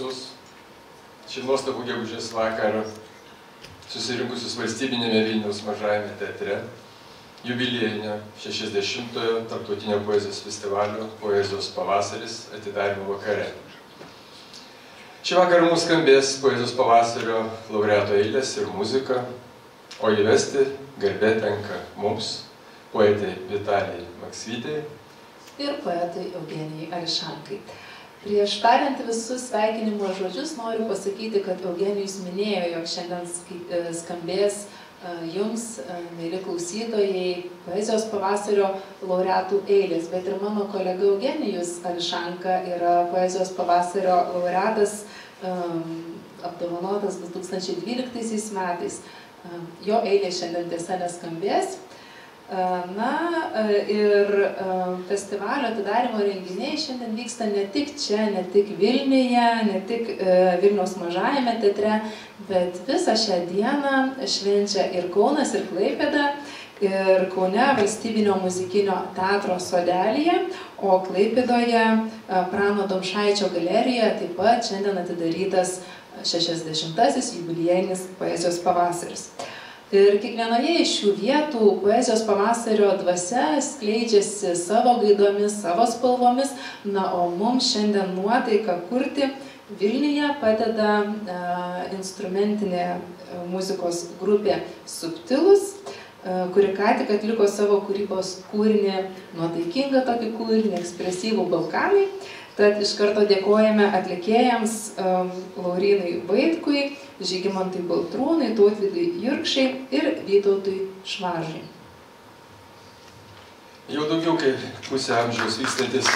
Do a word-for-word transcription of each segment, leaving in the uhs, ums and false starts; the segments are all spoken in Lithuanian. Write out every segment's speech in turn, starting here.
visus šį nuostabų gegužės vakarą susirinkusius valstybinėme Vilniaus Mažajame teatre jubiliejinio šešiasdešimtojo Tarptautinio poezijos festivalio Poezijos pavasaris atidarymo vakare. Šį vakarą mums skambės Poezijos pavasario laureato eilės ir muzika, o įvesti garbė tenka mums, poetai Vitalijai Maksvytei ir poetui Eugenijui Ališankai. Prieš tariant visus sveikinimo žodžius noriu pasakyti, kad Eugenijus minėjo, jog šiandien skambės jums, mieli klausytojai, Poezijos pavasario laureatų eilės, bet ir mano kolega Eugenijus Ališanka yra Poezijos pavasario laureatas, apdovanotas du tūkstančiai dvyliktaisiais metais. Jo eilė šiandien tiesa neskambės. Na ir festivalio atidarymo renginiai šiandien vyksta ne tik čia, ne tik Vilniuje, ne tik Vilniaus Mažajame teatre, bet visą šią dieną švenčia ir Kaunas, ir Klaipėda, ir Kaune Valstybinio muzikinio teatro sodelyje, o Klaipėdoje Prano Domšaičio galerijoje taip pat šiandien atidarytas šešiasdešimtasis jubiliejinis Poezijos pavasaris. Ir kiekvienoje iš šių vietų Poezijos pavasario dvasia skleidžiasi savo gaidomis, savo spalvomis, na, o mums šiandien nuotaiką kurti Vilniuje padeda e, instrumentinė muzikos grupė Subtilus, e, kuri ką tik atliko savo kūrybos kūrinį, nuotaikingą tokį kūrinį, ekspresyvų Balkanai. Tad iš karto dėkojame atlikėjams um, Laurynui Vaitkui, Žygimantui Baltrūnui, Tautvydui Jurkšai ir Vytautui Švažai. Jau daugiau kaip pusę amžiaus vykstantis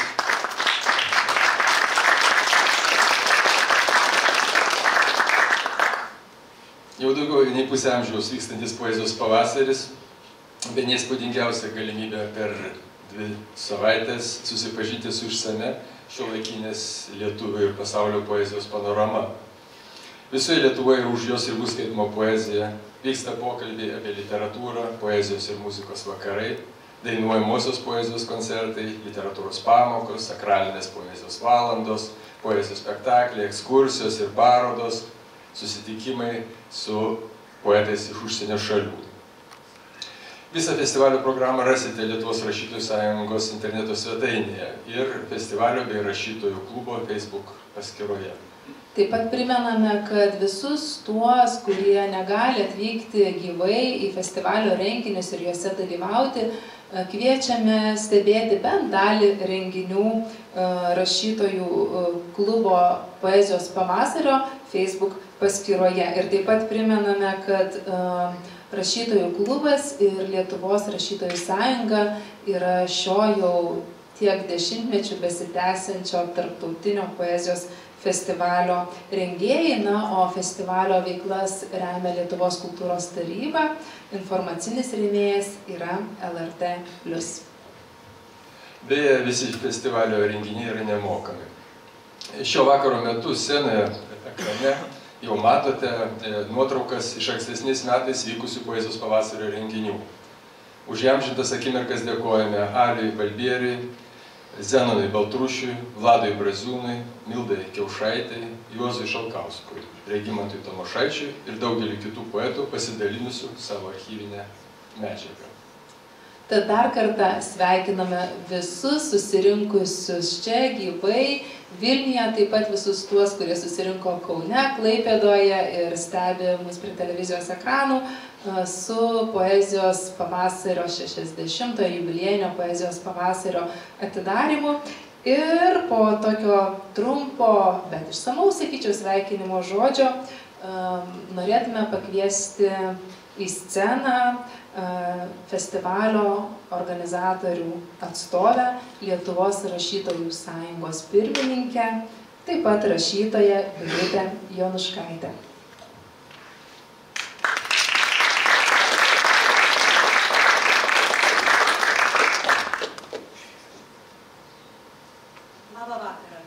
Jau daugiau nei pusę amžiaus vykstantis Poezijos pavasaris, bene įspūdingiausia galimybė per dvi savaitės susipažinti su išsame šiuolaikinės lietuvių ir pasaulio poezijos panorama. Visoje Lietuvoje už jos ribų skaitoma poezija, vyksta pokalbiai apie literatūrą, poezijos ir muzikos vakarai, dainuojamosios poezijos koncertai, literatūros pamokos, sakralinės poezijos valandos, poezijos spektakliai, ekskursijos ir parodos, susitikimai su poetais iš užsienio šalių. Visą festivalio programą rasite Lietuvos rašytojų sąjungos interneto svetainėje ir festivalio bei rašytojų klubo Facebook paskyroje. Taip pat primename, kad visus tuos, kurie negali atvykti gyvai į festivalio renginius ir juose dalyvauti, kviečiame stebėti bent dalį renginių rašytojų klubo Poezijos pavasario Facebook paskyroje. Ir taip pat primename, kad Rašytojų klubas ir Lietuvos rašytojų sąjunga yra šio jau tiek dešimtmečių besitęsiančio tarptautinio poezijos festivalio rengėjai, na, o festivalio veiklas remia Lietuvos kultūros taryba, informacinis rėmėjas yra L R T plus. Beje, visi festivalio renginiai yra nemokami. Šio vakaro metu scenoje ekrane jau matote nuotraukas iš ankstesniais metais vykusių Poezijos pavasario renginių. Už įamžintas akimirkas dėkojame Aliui Balbieriui, Zenonui Baltrušiui, Vladui Braziūnui, Mildai Kiaušaitai, Juozui Šalkauskui, Regimantui Tamošaičiui ir daugeliu kitų poetų pasidalinusių savo archyvinę medžiagą. Tad dar kartą sveikiname visus susirinkusius čia gyvai Vilniuje, taip pat visus tuos, kurie susirinko Kaune, Klaipėdoje ir stebi mus prie televizijos ekranų su Poezijos pavasario šešiasdešimtojo jubiliejinio Poezijos pavasario atidarymu. Ir po tokio trumpo, bet išsamaus, sakyčiau, sveikinimo žodžio norėtume pakviesti į sceną festivalio organizatorių atstovę, Lietuvos rašytojų sąjungos pirmininkę, taip pat rašytoją Birutę Jonuškaitę. Labą vakarą.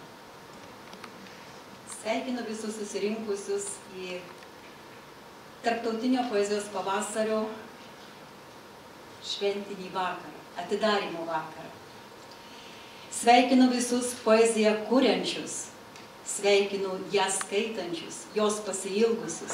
Sveikinu visus susirinkusius į Tarptautinio poezijos pavasario šventinį vakarą, atidarymo vakarą. Sveikinu visus poeziją kuriančius, sveikinu ją skaitančius, jos pasiilgusius.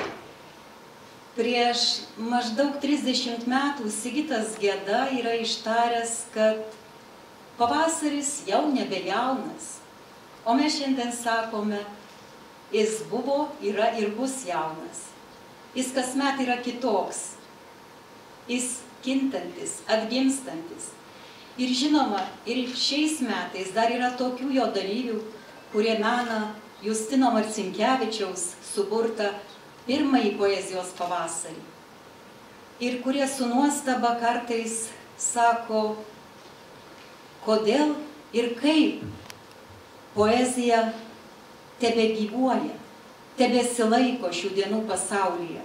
Prieš maždaug trisdešimt metų Sigitas Geda yra ištaręs, kad pavasaris jau nebe jaunas, o mes šiandien sakome, jis buvo, yra ir bus jaunas. Jis kasmet yra kitoks, jis kintantis, atgimstantis. Ir žinoma, ir šiais metais dar yra tokių jo dalyvių, kurie mena Justino Marcinkevičiaus suburtą pirmąjį poezijos pavasarį. Ir kurie su nuostaba kartais sako, kodėl ir kaip poezija tebegyvuoja, tebesilaiko šių dienų pasaulyje.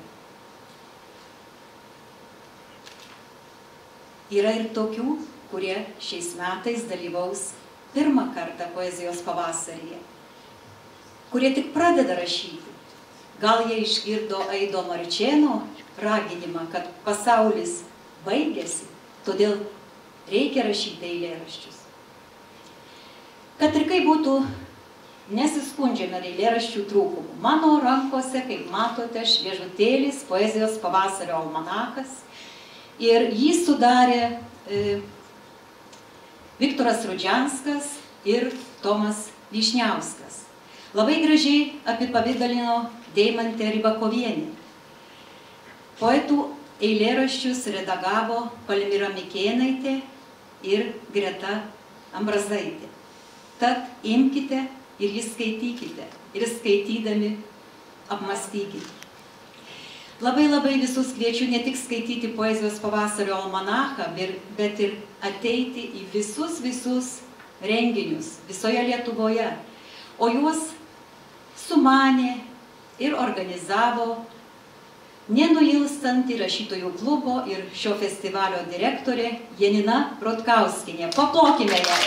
Yra ir tokių, kurie šiais metais dalyvaus pirmą kartą poezijos pavasaryje, kurie tik pradeda rašyti. Gal jie išgirdo Aido Marčėno raginimą, kad pasaulis baigėsi, todėl reikia rašyti eilėraščius. Kad ir kaip būtų, nesiskundžiame eilėraščių trūkumų. Mano rankose, kaip matote, šviežutėlis poezijos pavasario almanachas ir jį sudarė e, Viktoras Rudžianskas ir Tomas Vyšniauskas. Labai gražiai apipavidalino Deimantė Rybakovienė. Poetų eilėraščius redagavo Palmira Mikėnaitė ir Greta Ambrazaitė. Tad imkite ir jį skaitykite, ir skaitydami apmastykite. Labai labai visus kviečiu ne tik skaityti poezijos pavasario almanachą, bet ir ateiti į visus visus renginius visoje Lietuvoje. O juos sumanė ir organizavo nenuilstanti rašytojų klubo ir šio festivalio direktorė Janina Rotkauskienė. Paplokime ją.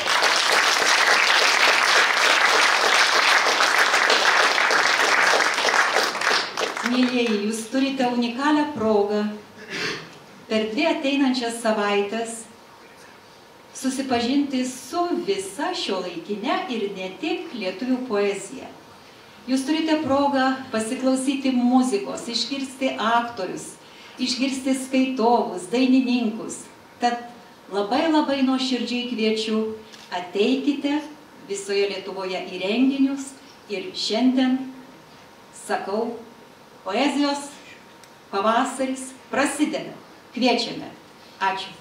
Mėlieji, jūs turite unikalią progą per dvi ateinančias savaitės susipažinti su visa šiuolaikine ir ne tik lietuvių poezija. Jūs turite progą pasiklausyti muzikos, išgirsti aktorius, išgirsti skaitovus, dainininkus. Tad labai labai nuoširdžiai kviečiu, ateikite visoje Lietuvoje į renginius ir šiandien sakau, poezijos pavasaris prasideda. Kviečiame. Ačiū.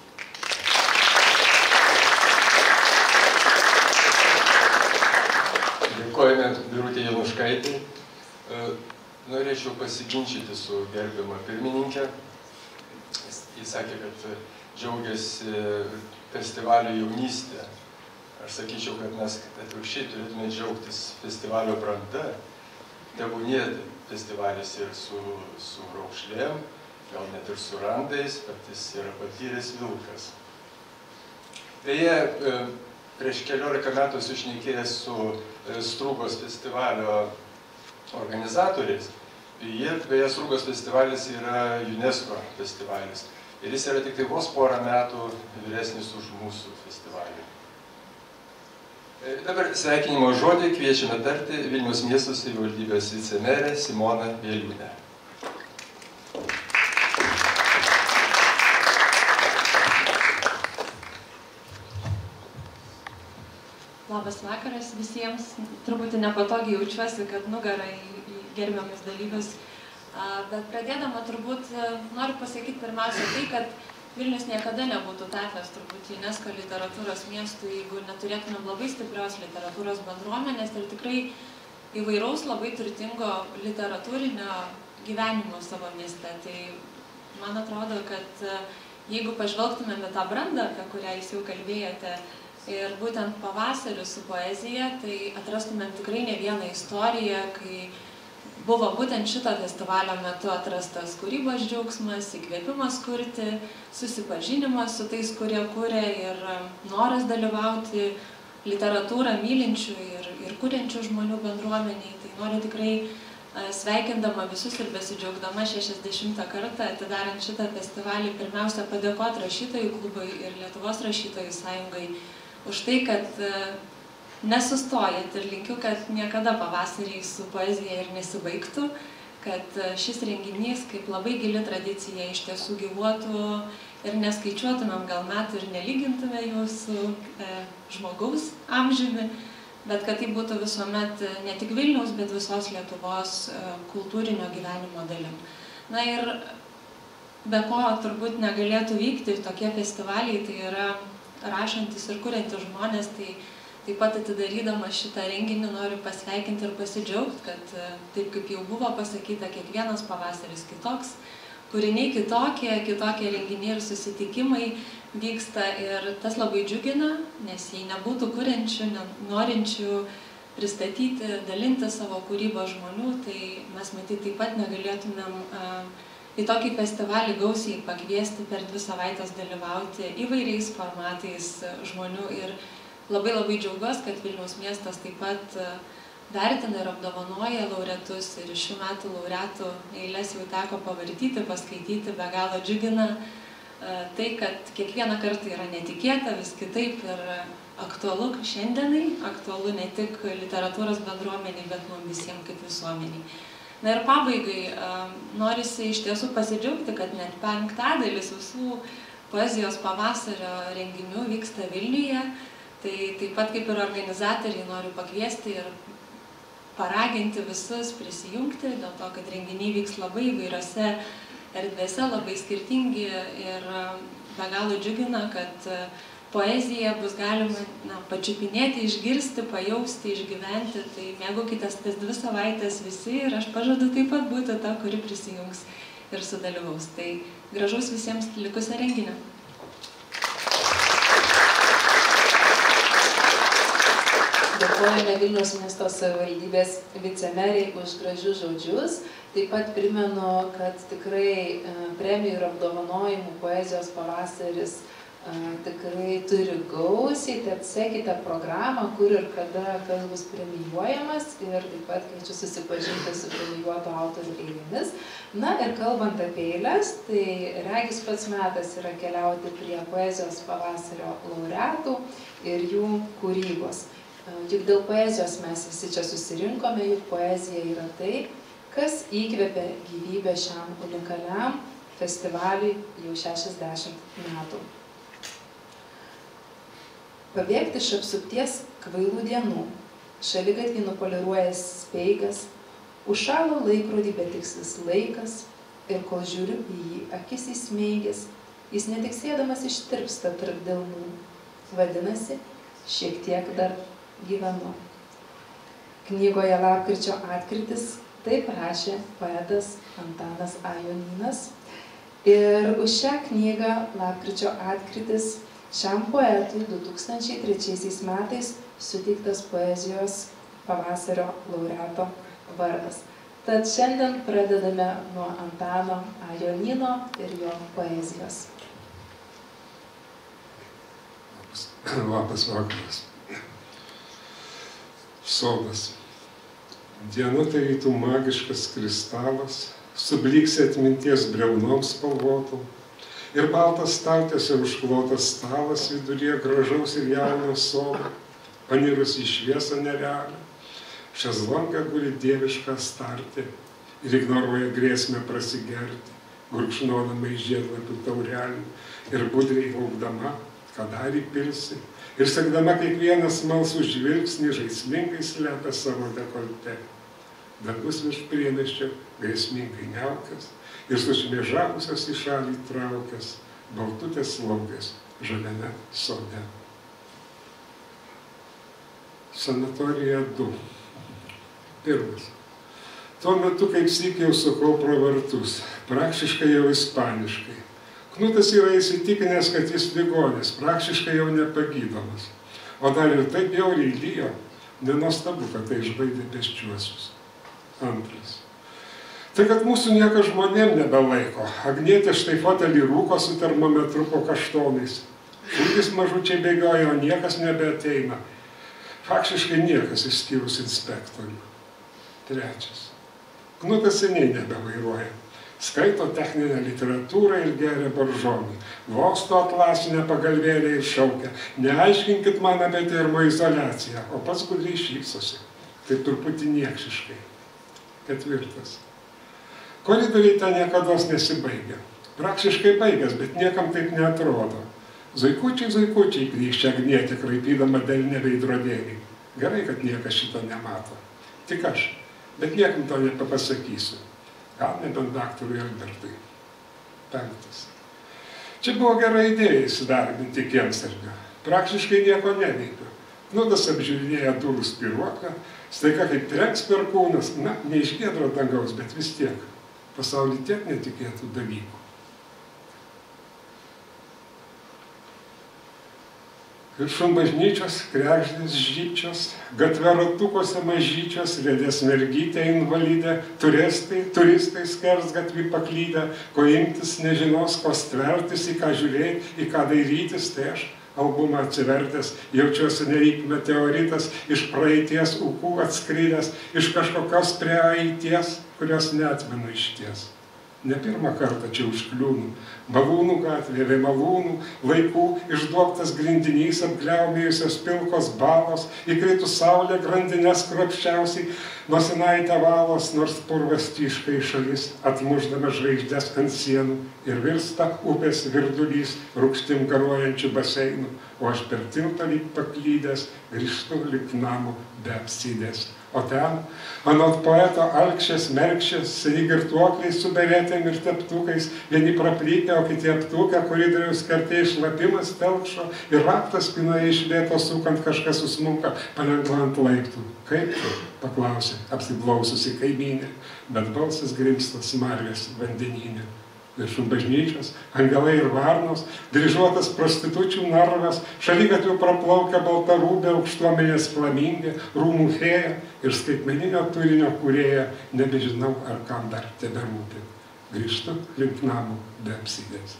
Dėkojame Birutė Januškaitė. Norėčiau pasiginčyti su gerbiama pirmininkė. Jis sakė, kad džiaugiasi festivalio jaunystė. Aš sakyčiau, kad mes atvirkščiai turėtume džiaugtis festivalio branda. Tebūnie festivalis ir su, su raukšlėm, gal net ir su randais, bet jis yra patyręs vilkas. Beje, prieš keliolika metų sušnekėjęs su Strūgos festivalio organizatoriais. Jie, beje, Strūgos festivalis yra UNESCO festivalis. Ir jis yra tik tai vos porą metų vyresnis už mūsų festivalį. Dabar sveikinimo žodį kviečiame tarti Vilniaus miesto savivaldybės vicemerė Simona Bieliūnė. Labas vakaras visiems. Truputį nepatogiai jaučiuosi, kad nugarą į gerbiamus dalyvius. Bet pradėdama turbūt noriu pasakyti pirmiausia tai, kad Vilnius niekada nebūtų tapęs turbūt UNESCO literatūros miestų, jeigu neturėtumėm labai stiprios literatūros bendruomenės ir tikrai įvairaus labai turtingo literatūrinio gyvenimo savo mieste. Tai man atrodo, kad jeigu pažvelgtumėm į tą brandą, apie kurią jūs jau kalbėjote, ir būtent pavasariu su poezija, tai atrastumėm tikrai ne vieną istoriją, kai buvo būtent šito festivalio metu atrastas kūrybos džiaugsmas, įkvėpimas kurti, susipažinimas su tais, kurie kuria ir noras dalyvauti literatūrą mylinčių ir, ir kuriančių žmonių bendruomeniai. Tai noriu tikrai sveikindama visus ir besidžiaugdama šešiasdešimtą kartą atidarant šitą festivalį pirmiausia padėkoti rašytojų klubui ir Lietuvos rašytojų sąjungai už tai, kad nesustojat ir linkiu, kad niekada pavasariai su poezija ir nesibaigtų, kad šis renginys kaip labai gili tradicija iš tiesų gyvuotų ir neskaičiuotumėm gal metų ir nelygintume jų su e, žmogaus amžiumi, bet kad tai būtų visuomet ne tik Vilniaus, bet visos Lietuvos e, kultūrinio gyvenimo dalim. Na ir be ko turbūt negalėtų vykti tokie festivaliai, tai yra rašantis ir kuriantis žmonės, tai taip pat atidarydama šitą renginį noriu pasveikinti ir pasidžiaugti, kad taip kaip jau buvo pasakyta, kiekvienas pavasaris kitoks, kūriniai kitokie, kitokie renginiai ir susitikimai vyksta ir tas labai džiugina, nes jei nebūtų kuriančių, norinčių pristatyti, dalinti savo kūrybą žmonių, tai mes matyt taip pat negalėtumėm į tokį festivalį gausiai pakviesti per dvi savaitės dalyvauti įvairiais formatais žmonių ir labai labai džiaugiuosi, kad Vilniaus miestas taip pat vertina ir apdovanoja laureatus ir šių metų laureatų eiles jau teko pavartyti, paskaityti, be galo džiugina tai, kad kiekvieną kartą yra netikėta, vis kitaip ir aktualu šiandienai, aktualu ne tik literatūros bendruomeniai, bet mums visiems kaip visuomeniai. Na ir pabaigai norisi iš tiesų pasidžiaugti, kad net penktadalis visų poezijos pavasario renginių vyksta Vilniuje. Tai taip pat kaip ir organizatoriai noriu pakviesti ir paraginti visus prisijungti, dėl to, kad renginiai vyks labai įvairiose erdvėse, labai skirtingi ir be galo džiugina, kad poeziją bus galima na, pačiupinėti, išgirsti, pajausti, išgyventi. Tai mėgaukitės tas dvi savaitės visi ir aš pažadu taip pat būti ta, kuri prisijungs ir sudalyvaus. Tai gražaus visiems likusio renginio. Dėkojame Vilniaus miesto savivaldybės vicemeriai už gražius žodžius. Taip pat primenu, kad tikrai premijų ir apdovanojimų poezijos pavasaris tikrai turi gausiai, tad sekite programą, kur ir kada kas bus premijuojamas ir taip pat kviečiu susipažinti su premijuoto autorių eilėmis. Na ir kalbant apie eiles, tai regis pats metas yra keliauti prie poezijos pavasario laureatų ir jų kūrybos. Juk dėl poezijos mes visi čia susirinkome, juk poezija yra tai, kas įkvėpė gyvybę šiam unikaliam festivaliui jau šešiasdešimt metų. Pabėgti iš apsupties kvailų dienų, šaligatvį nupoliruoja speigas, užšalo laikrodį betikslis laikas ir kol žiūriu į jį akis įsmeigęs, jis netiksėdamas ištirpsta tarp delnų. Vadinasi, šiek tiek dar gyvenu. Knygoje Lapkričio atkritis taip rašė poetas Antanas A. Jonynas. Ir už šią knygą Lapkričio atkritis šiam poetui du tūkstančiai trečiaisiais metais suteiktas poezijos pavasario laureato vardas. Tad šiandien pradedame nuo Antano A. Jonyno ir jo poezijos. Labas vakaras. Sodas. Diena tarytum magiškas kristalas, subliksi atminties briaunom spalvotom, ir baltas staltiese užklotas stalas viduryje gražaus ir jauno sodo, panirus į šviesą nerealią. Šezlonge guli dieviška startė ir ignoruoja grėsmę prasigerti, gurkšnodama iš žiedlapių taurelių ir budriai laukdama, ką dar įpilsi, ir sekdama kiekvieną smalsų žvilgsnį žaismingai slepia savo dekolte. Dangus virš priemiesčio grėsmingai niaukias ir sušmėžavusios į šalį traukęs baltutės slaugės žaliame sode. Sanatorija du. Pirmas. Tuo metu kaip syk jau sukau pro vartus, praktiškai jau ispaniškai. Knutas yra įsitikinęs, kad jis ligonis, praktiškai jau nepagydomas. O dar ir taip bjauriai lijo, nenuostabu, kad tai išbaidė pėsčiuosius. Antras. Tai, kad mūsų niekas žmonėm nebelaiko. Agnietė štai fotelį rūko su termometru po kaštonais. Šūdis mažučiai bėgioja, o niekas nebeateina. Faktiškai niekas išskyrus inspektorių. Trečias. Knutas seniai nebevairuoja. Skaito techninę literatūrą ir geria baržonį. Vosto atlasinę pagalvėlę ir šaukia: neaiškinkit man apie termoizoliaciją, o pats gudriai šypsosi. Tai truputį niekšiškai. Ketvirtas. Koridoriai ten niekados nesibaigia. Praktiškai baigęs, bet niekam taip neatrodo. Zuikučiai, zuikučiai, grįžčia Agnietė, kraipydama delne veidrodėlį. Gerai, kad niekas šito nemato. Tik aš, bet niekam to nepapasakysiu. Gal nebent daktarui Albertui. Penktas. Čia buvo gera idėja įsidarbinti kiemsargą. Praktiškai nieko neveikiu. Nudas apžiūrinėja durų spiruoklę, staiga kaip trenks per kūnas, na, ne iš giedro dangaus, bet vis tiek. Pasauly tiek netikėtų dalykų. Viršum bažnyčios, kregždės žyčios, gatve ratukuose mažyčios, rėdės mergytė invalidė, turistai, turistai skersgatvį paklydę, ko imtis nežinos, ko stvertis, į ką žiūrėti, į ką dairytis, tai aš albumą atsivertęs, jaučiuosi nereik meteoritas, iš praeities ūkų atskridęs, iš kažkokios praeities, kurios neatmenu išties. Ne pirmą kartą čia užkliūnu. Malūnų gatvė, malūnų, laikų išduoktas grindinys, apgliaumėjusios pilkos balos, įkritus saulė grandinės kruopščiausiai, nosinaitę valos, nors purvas tyška į šalis, atmušdama žvaigždės ant sienų ir virsta upės virdulys rūgštim garuojančių baseinų, o aš per tiltą lyg paklydęs grįžtu lyg namo be apsidės. O ten, anot poeto alkšės, merkšės, seni girtuokliai su beretėm ir teptukais, vieni praplykę, o kiti aptukę, koridoriaus kertė išlapimas telkšo ir raktas spinoje iš lėto sukant kažkas susmunka palengva ant laiptų. Kaip tu? Paklausė, apsiblaususi kaimynė, bet balsas grimsta smarvės vandenyne. Viršum bažnyčios, angelai ir varnos, dryžuotas prostitučių narvas, šaligatviu praplaukia baltarūbė, aukštuomenės flamingė, rūmų fėja ir skaitmeninio turinio kūrėja, nebežinau, ar kam dar teberūpi. Grįžtu link namų be apsidės.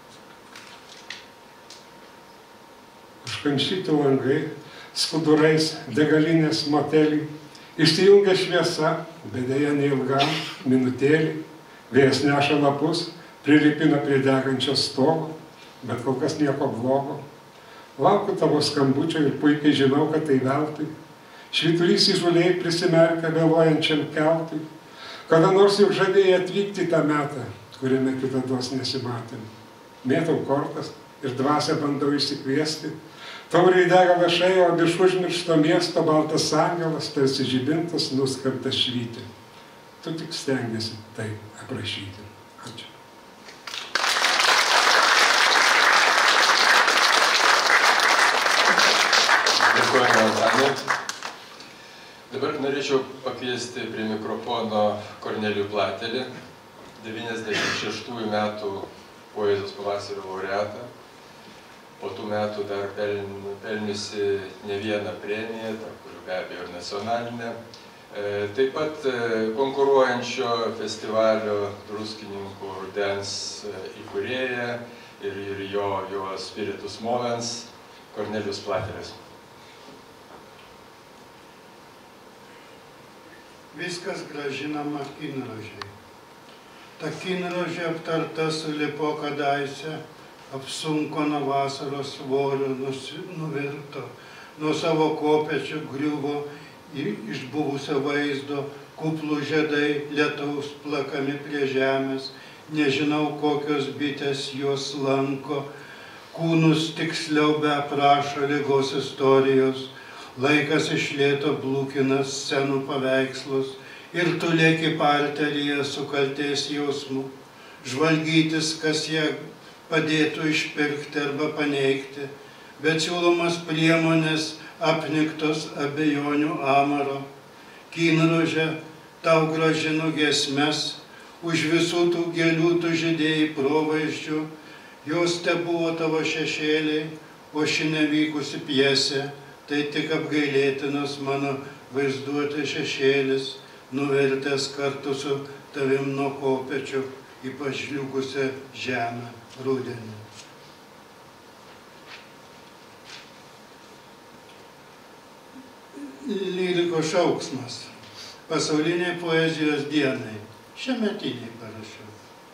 Užkamšyti langai, skudurais, degalinės motelį, išsijungia šviesa, bet deja neilgam, minutėlį, vėjas neša lapus, prilipina prie degančio stogo, bet kol kas nieko blogo. Laukiu tavo skambučio ir puikiai žinau, kad tai veltui. Švyturys įžuliai prisimerkia vėluojančiam keltui. Kada nors jau žadėjai atvykti tą metą, kuriame kitados nesimatėm. Mėtau kortas ir dvasią bandau išsikviesti. Tauriai dega lašai, o virš užmiršto miesto baltas angelas, tarsi žibintas nuskambtas švyti. Tu tik stengiasi tai aprašyti. Ačiū. Dėkojame, Antanai. Dabar norėčiau pakviesti prie mikrofono Kornelijų Platelį, devyniasdešimt šeštųjų metų poezijos pavasario laureatą, po tų metų dar pelniusi ne vieną premiją, tarp kurių be abejo ir nacionalinę. Taip pat konkuruojančio festivalio Druskininkų rudens įkūrėja ir, ir jo, jo Spiritus Movens, Kornelijus Platelis. Viskas grąžinama kinrožiai. Ta kinrožė aptarta sulipo kadaise, apsunko nuo vasaros svorio, nuvirto, nuo savo kopėčio griuvo iš buvusio vaizdo, kuplų žiedai lietaus plakami prie žemės, nežinau kokios bitės juos lanko, kūnus tiksliau be aprašo ligos istorijos, laikas iš lėto blūkina scenų paveikslus ir tu lieki parteryje su kaltės jausmu, žvalgytis, kas ją padėtų išpirkti arba paneigti, bet siūlomas priemonės apniktos abejonių amaro. Kinrože tau grąžinu giesmes, už visų tų gėlių tu žydėjai provaizdžių, jos te buvo tavo šešėliai, o ši nevykusi pjesė, tai tik apgailėtinas mano vaizduotė šešėlis, nuvertęs kartu su tavim nuo kopėčių į pažliugusią žemę rudenį. Lyrikos šauksmas. Pasauliniai poezijos dienai. Šiemetiniai parašiau.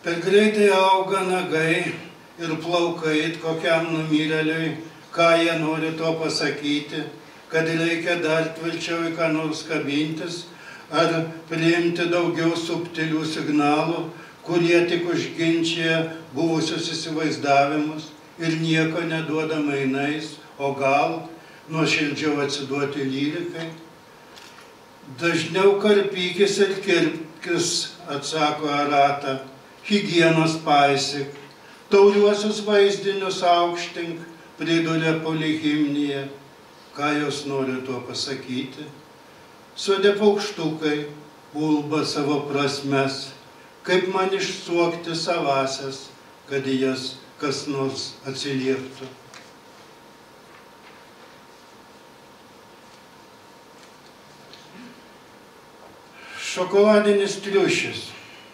Per greitai auga nagai ir plaukai it kokiam numirėliui, ką jie nori to pasakyti, kad reikia dar tvirčiau į ką nors kabintis, ar priimti daugiau subtilių signalų, kurie tik užginčia buvusius įsivaizdavimus ir nieko neduoda mainais, o gal nuoširdžiau atsiduoti lyrikai. Dažniau karpykis ir kirpkis, atsako Arata, higienos paisyk, tauriuosius vaizdinius aukštink, priduria Polihimnija. Ką jos nori tuo pasakyti? Sode paukštukai ulba savo prasmes, kaip man išsuokti savasias, kad į jas kas nors atsilieptų. Šokoladinis triušis.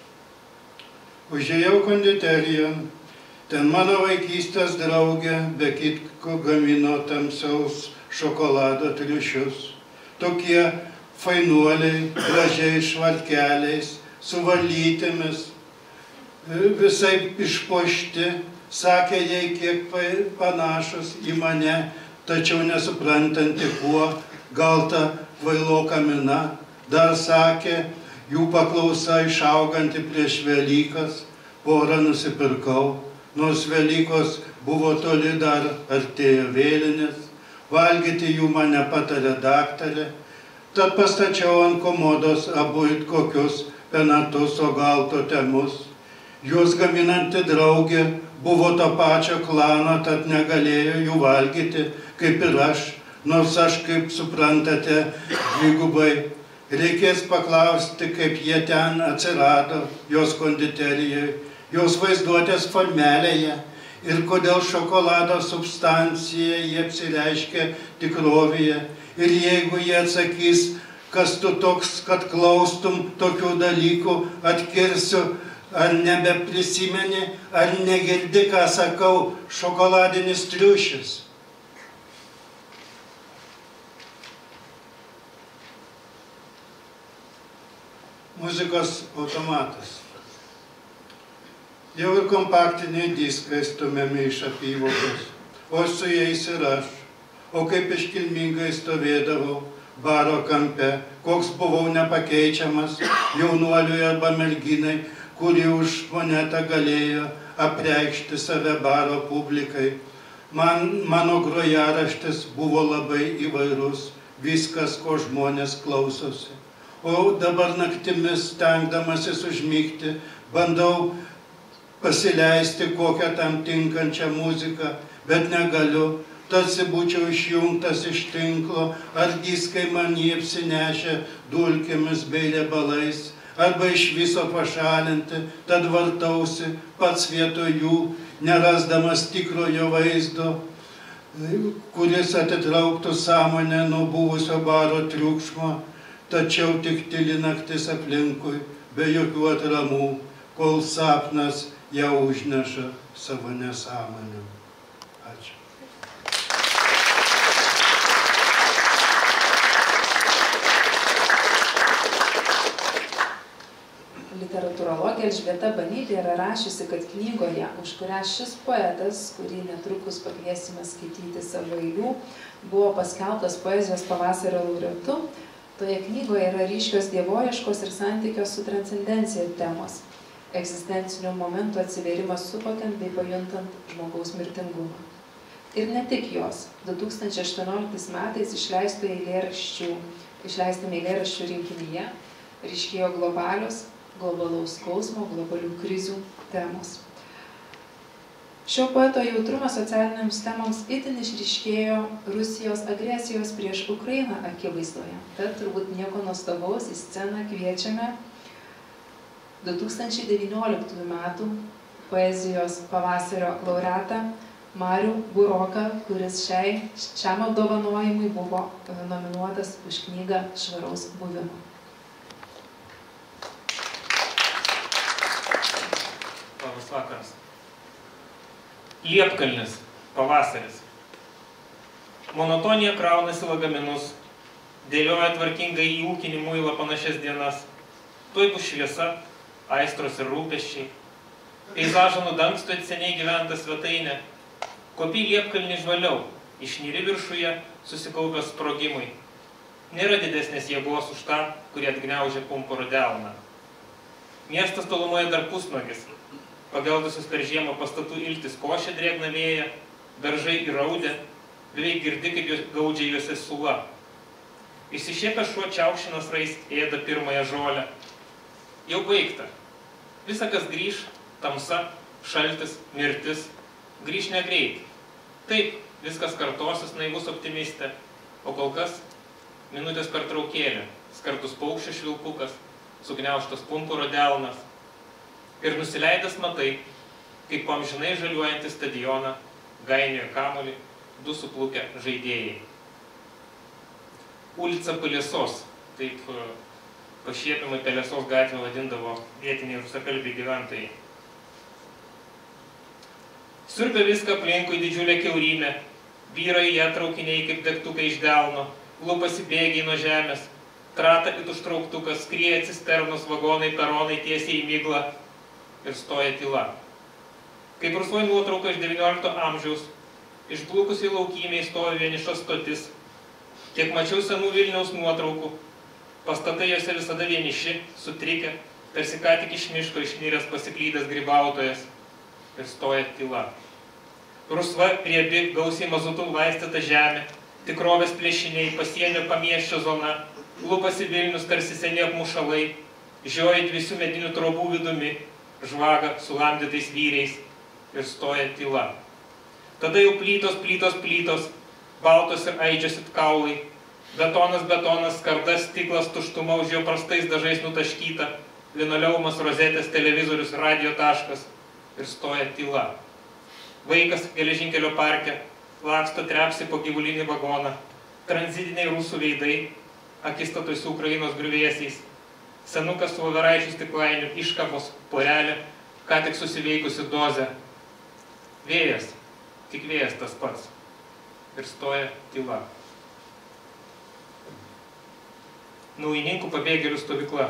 Užėjau konditerijon, ten mano vaikystės draugė be kitko gamino tamsaus šokolado triušius. Tokie fainuoliai, gražiais švarkeliais, su valytėmis, visai išpuošti, sakė jai kiek panašus į mane, tačiau nesuprantanti kuo, gal ta kvailoka mina. Dar sakė, jų paklausa išauganti prieš Velykas, porą nusipirkau, nors Velykos buvo toli, dar artėjo vėlinės, valgyti jų mane patarė daktarė, tad pastačiau ant komodos abu it kokius penatus, o gal totemus. Juos gaminanti draugė buvo to pačio klano, tad negalėjo jų valgyti, kaip ir aš, nors aš, kaip suprantate, dvigubai. Reikės paklausti, kaip jie ten atsirado, jos konditerijoje, jos vaizduotės formelėje ir kodėl šokolado substancija jie apsireiškia tikrovėje. Ir jeigu jie atsakys, kas tu toks, kad klaustum tokių dalykų, atkirsiu, ar nebeprisimeni, ar negirdi, ką sakau, šokoladinis triušis. Muzikos automatas. Jau ir kompaktiniai diskai stumiami iš apyvokos, o su jais ir aš. O kaip iškilmingai stovėdavau baro kampe, koks buvau nepakeičiamas jaunuoliui arba merginai, kuri už monetą galėjo apreikšti save baro publikai. Man, mano grojaraštis buvo labai įvairus, viskas, ko žmonės klausosi. O dabar naktimis, stengdamasis užmigti, bandau pasileisti kokią tam tinkančią muziką, bet negaliu, tarsi būčiau išjungtas iš tinklo, ar diskai man jį apsinešę dulkėmis bei riebalais, arba iš viso pašalinti, tad vartausi pats vietoj jų, nerasdamas tikrojo vaizdo, kuris atitrauktų sąmonę nuo buvusio baro triukšmo. Tačiau tik tyli naktis aplinkui, be jokių atramų, kol sapnas jau užneša savo nesąmonę. Ačiū. Literatūrologė Elžbieta Banytė yra rašiusi, kad knygoje, už kurią šis poetas, kurį netrukus pakviesime skaityti savo eilių, buvo paskelbtas poezijos pavasario laureatu, toje knygoje yra ryškios dievoieškos ir santykios su transcendencija temos, egzistencinių momentų atsivėrimas suvokiant bei pajuntant žmogaus mirtingumą. Ir ne tik jos. du tūkstančiai aštuonioliktais metais išleistame eilėraščių, išleistame eilėraščių rinkinyje ryškėjo globalios, globalaus skausmo, globalių krizių temos. Šio poeto jautrumas socialiniams temams itin išryškėjo Rusijos agresijos prieš Ukrainą akivaizdoje. Tad turbūt nieko nuostabaus, į sceną kviečiame du tūkstančiai devynioliktųjų metų poezijos pavasario laureatą Marių Buroką, kuris šiai, šiam apdovanojimui buvo nominuotas už knygą Švaraus buvimo. Labas vakaras. Liepkalnis, pavasaris. Monotonija kraunasi lagaminus, dėlioja tvarkingai į ūkinį muilą panašias dienas. Tuoj bus šviesa, aistros ir rūpesčiai. Peizažą nudangsto seniai gyventą svetainę. Kopy liepkalnį žvaliau, išnyri viršuje susikaupęs sprogimui. Nėra didesnės jėgos už tą, kurie atgniaužia pumpuro delną. Miestas tolumoje dar pusnuogis. Pageldusius per žiemą pastatų iltis košė drėgna vėja, beržai įraudė, beveik girdi, kaip jos gaudžia juose sula. Išsišiepęs šuo čiaukšinas rais ėda pirmąją žolę. Jau baigta. Visa, kas grįž, tamsa, šaltis, mirtis, grįž negreit. Taip, viskas kartosis, naivus optimistė, o kol kas minutės pertraukėlė, skardus paukščio švilpukas, sugniaužtas pumpuro delnas. Ir nusileidęs matai, kaip po amžinai žaliuojantį stadioną gainioja kamuolį du suplukę žaidėjai. Ulica Pelėsos, taip pašiepimai Pelėsos gatvę vadindavo vietiniai rusakalbiai gyventojai. Siurbia viską aplinkui didžiulė kiaurymė, vyrai ją traukiniai kaip degtukai iš delno, lupasi bėgiai nuo žemės, trata it užtrauktukas, skrieja cisternos, vagonai, peronai tiesiai į miglą ir stoja tyla. Kaip rusvoji nuotrauka iš devyniolikto amžiaus, išblukusiai laukymėj stovi vieniša stotis. Kiek mačiau senų Vilniaus nuotraukų, pastatai jose visada vieniši, sutrikę, tarsi ką tik iš miško išniręs pasiklydęs grybautojas ir stoja tyla. Rusva, riebi, gausiai mazutų laistyta žemė, tikrovės plėšiniai, pasienio pamiesčio zona, lupasi Vilnius tarsi seni apmušalai, žioja dvisių medinių trobų vidumi, žvaga sulamdytais vyriais ir stoja tyla. Tada jau plytos, plytos, plytos, baltos ir aidžios it kaulai, betonas, betonas, skardas, stiklas, tuštuma už jo prastais dažais nutaškyta, linoleumas, rozetės, televizorius, radio taškas ir stoja tyla. Vaikas geležinkelio parke, laksto trepsi po gyvulinį vagoną, tranzitiniai rusų veidai, akistatoj su Ukrainos griuvėsiais, senukas su voveraičių stiklainiu, iškabos, porelė, ką tik susiveikusi dozę. Vėjas, tik vėjas tas pats. Ir stoja tyla. Naujininkų pabėgėlių stovykla.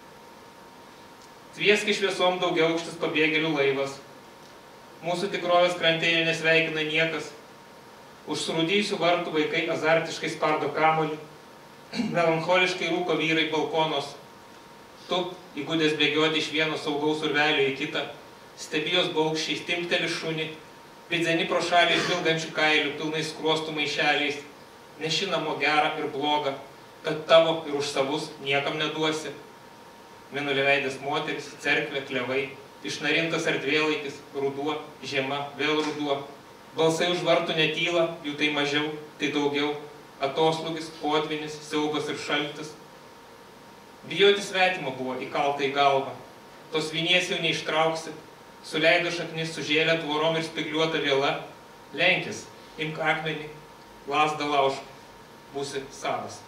Tvieski šviesom daugiaaukštis pabėgėlių laivas. Mūsų tikrovės krantėje nesveikina niekas. Už surūdyjusių vartų vaikai azartiškai spardo kamuolį. Melancholiškai rūko vyrai balkonos. Tu, įgudęs bėgioti iš vieno saugaus urvelio į kitą, stebijos baukščiais, timpteli šunį, pidzeni pro šalį žvilgančių kailių, pilnai skruostų maišeliais, neši namo gerą ir blogą, kad tavo ir už savus niekam neduosi. Minuliaveidės moteris, cerkvė, klevai, išnarintas erdvėlaikis, ruduo, žiema, vėl ruduo. Balsai už vartų netyla, jų tai mažiau, tai daugiau, atoslūgis, potvinis, siaubas ir šaltis. Bijoti svetimo buvo įkalta į galvą, tos vinies jau neištrauksi, suleido šaknis sužėlę tvorom ir spigliuota vėla, lenkis, imk akmenį, lazdą laužk, būsi savas.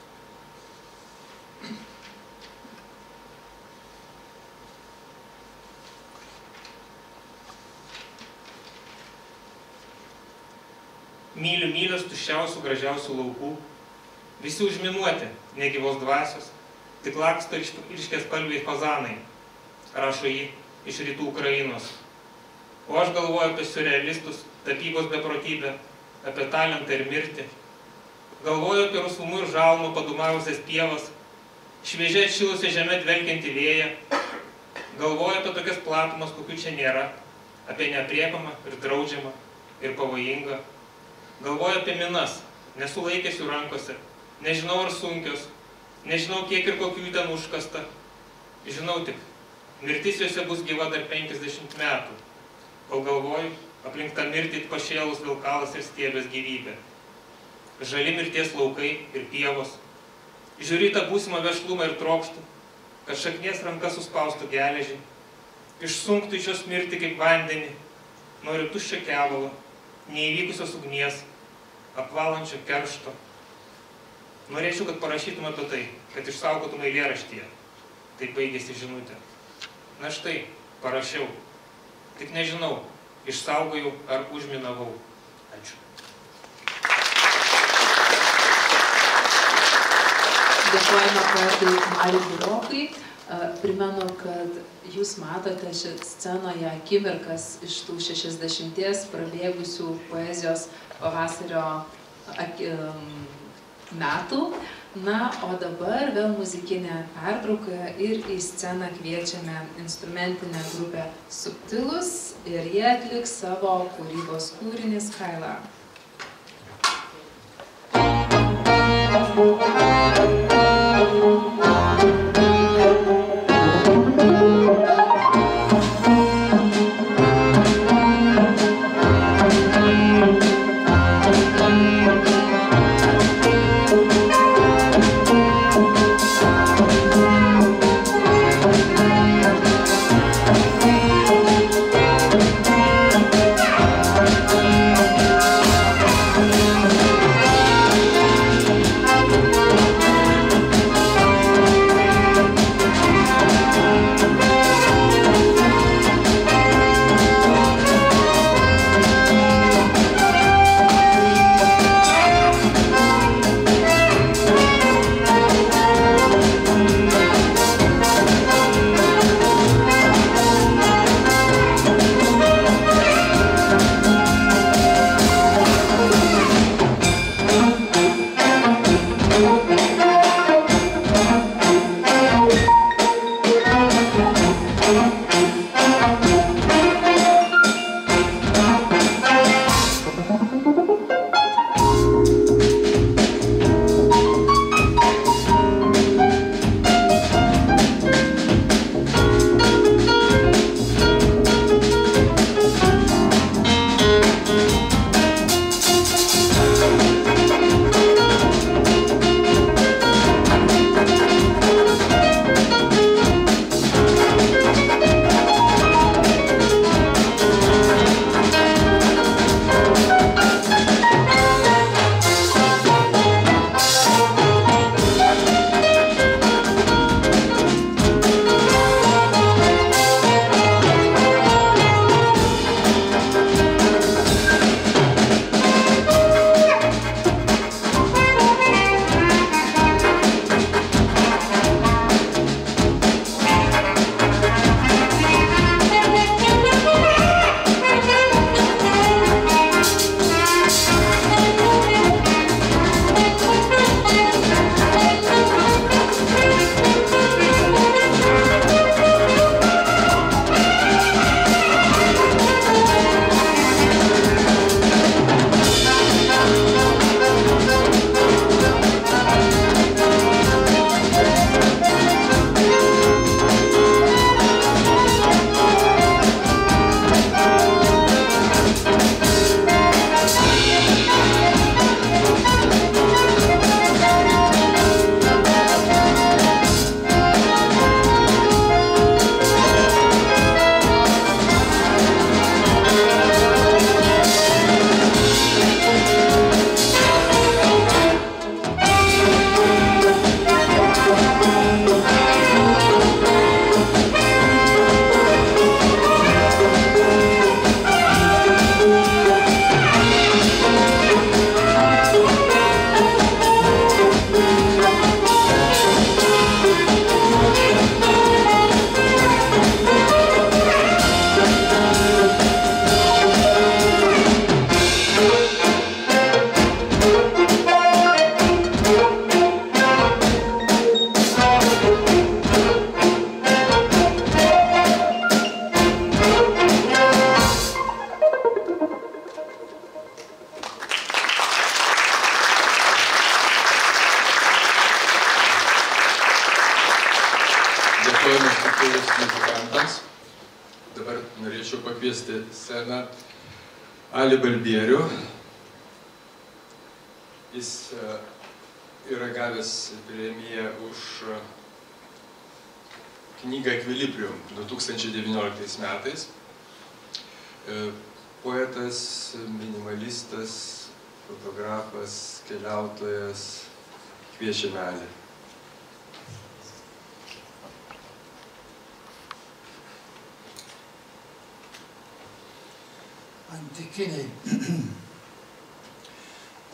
Mylių mylios tuščiausių gražiausių laukų, visi užminuoti, negyvos dvasios, tik laksto ryškiaspalviai fazanai, rašo jį iš rytų Ukrainos. O aš galvoju apie siurrealistus, tapybos beprotybę, apie talentą ir mirtį. Galvoju apie rusvumų ir žalmų padumavusias pievas, šviežiai atšilusią žemę dvelkiantį vėją. Galvoju apie tokias platumas, kokių čia nėra, apie neaprėpiamą ir draudžiamą ir pavojingą. Galvoju apie minas, nesu laikęs jų rankose, nežinau ar sunkios, nežinau kiek ir kokių ten užkasta. Žinau tik, mirtis juose bus gyva dar penkiasdešimt metų, kol galvoju, aplink tą mirtį pašėlus vilkalas ir stiebės gyvybė. Žali mirties laukai ir pievos. Žiūri tą būsimą vešlumą ir trokštų, kad šaknies ranka suspaustų geležį, išsunktų iš jos mirtį kaip vandenį, noriu tuščio kevalo, neįvykusios ugnies, apvalančio keršto. Norėčiau, kad parašytum apie tai, kad išsaugotum eilėraštyje. Taip baigėsi žinutė. Na štai, parašiau. Tik nežinau, išsaugojau ar užminavau. Ačiū. Dėkojame poetui Mariui Burokui. Primenu, kad jūs matote šią scenoje akimirkas iš tų šešiasdešimties prabėgusių poezijos pavasario metų. Na, o dabar vėl muzikinė pertrauka ir į sceną kviečiame instrumentinę grupę Subtilus ir jie atliks savo kūrybos kūrinį Skylar. pakviesti sceną Ali Balbierių. Jis yra gavęs premiją už knygą Equilibrium du tūkstančiai devynioliktais metais. Poetas, minimalistas, fotografas, keliautojas. Kviečiame Ali. Antikiniai.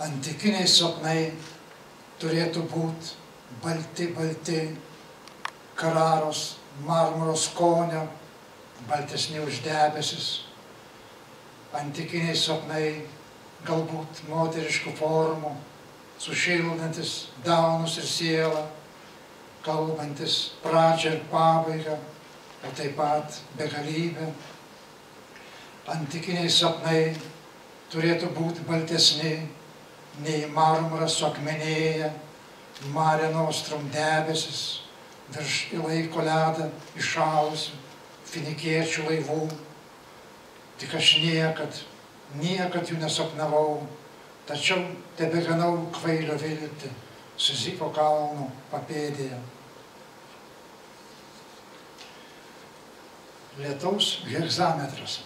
Antikiniai sapnai turėtų būti balti, balti, Kararos, marmuro skonio, baltesni už debesis, antikiniai sapnai, galbūt moteriškų formų, sušildantis daunus ir sielą, kalbantis pradžią ir pabaigą, o taip pat begalybę. Antikiniai sapnai turėtų būti baltesni, nei marmuras suakmenėja, Mare Nostrum debesis, virš į laiko ledą iššalusių finikiečių laivų. Tik aš niekad, niekad jų nesapnavau, tačiau tebeganau kvailio viltį Sizifo kalno papėdėje. Lietaus hegzametras.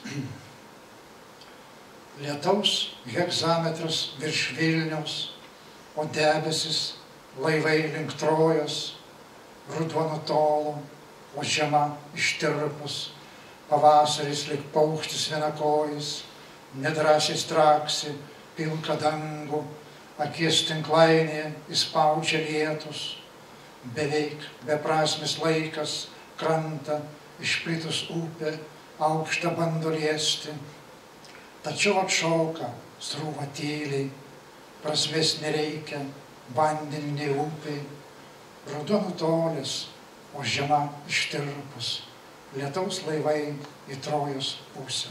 Lietaus hegzametras virš Vilniaus, o debesis laivai link Trojos, ruduo nutolo, o žiema ištirpus, pavasaris lyg paukštis vienakojis, nedrąsiai straksi pilką dangų, akies tinklainėje įspaudžia lietus, beveik beprasmis laikas kranta, išplitus upė, aukštą bando liesti, tačiau atšoka srūva tyliai, prasmės nereikia, vandeniui nei upei, ruduo nutolęs, o žiema ištirpus, lietaus laivai į Trojos pusę.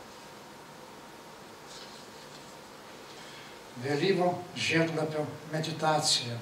Vėlyvo žiedlapio meditacija.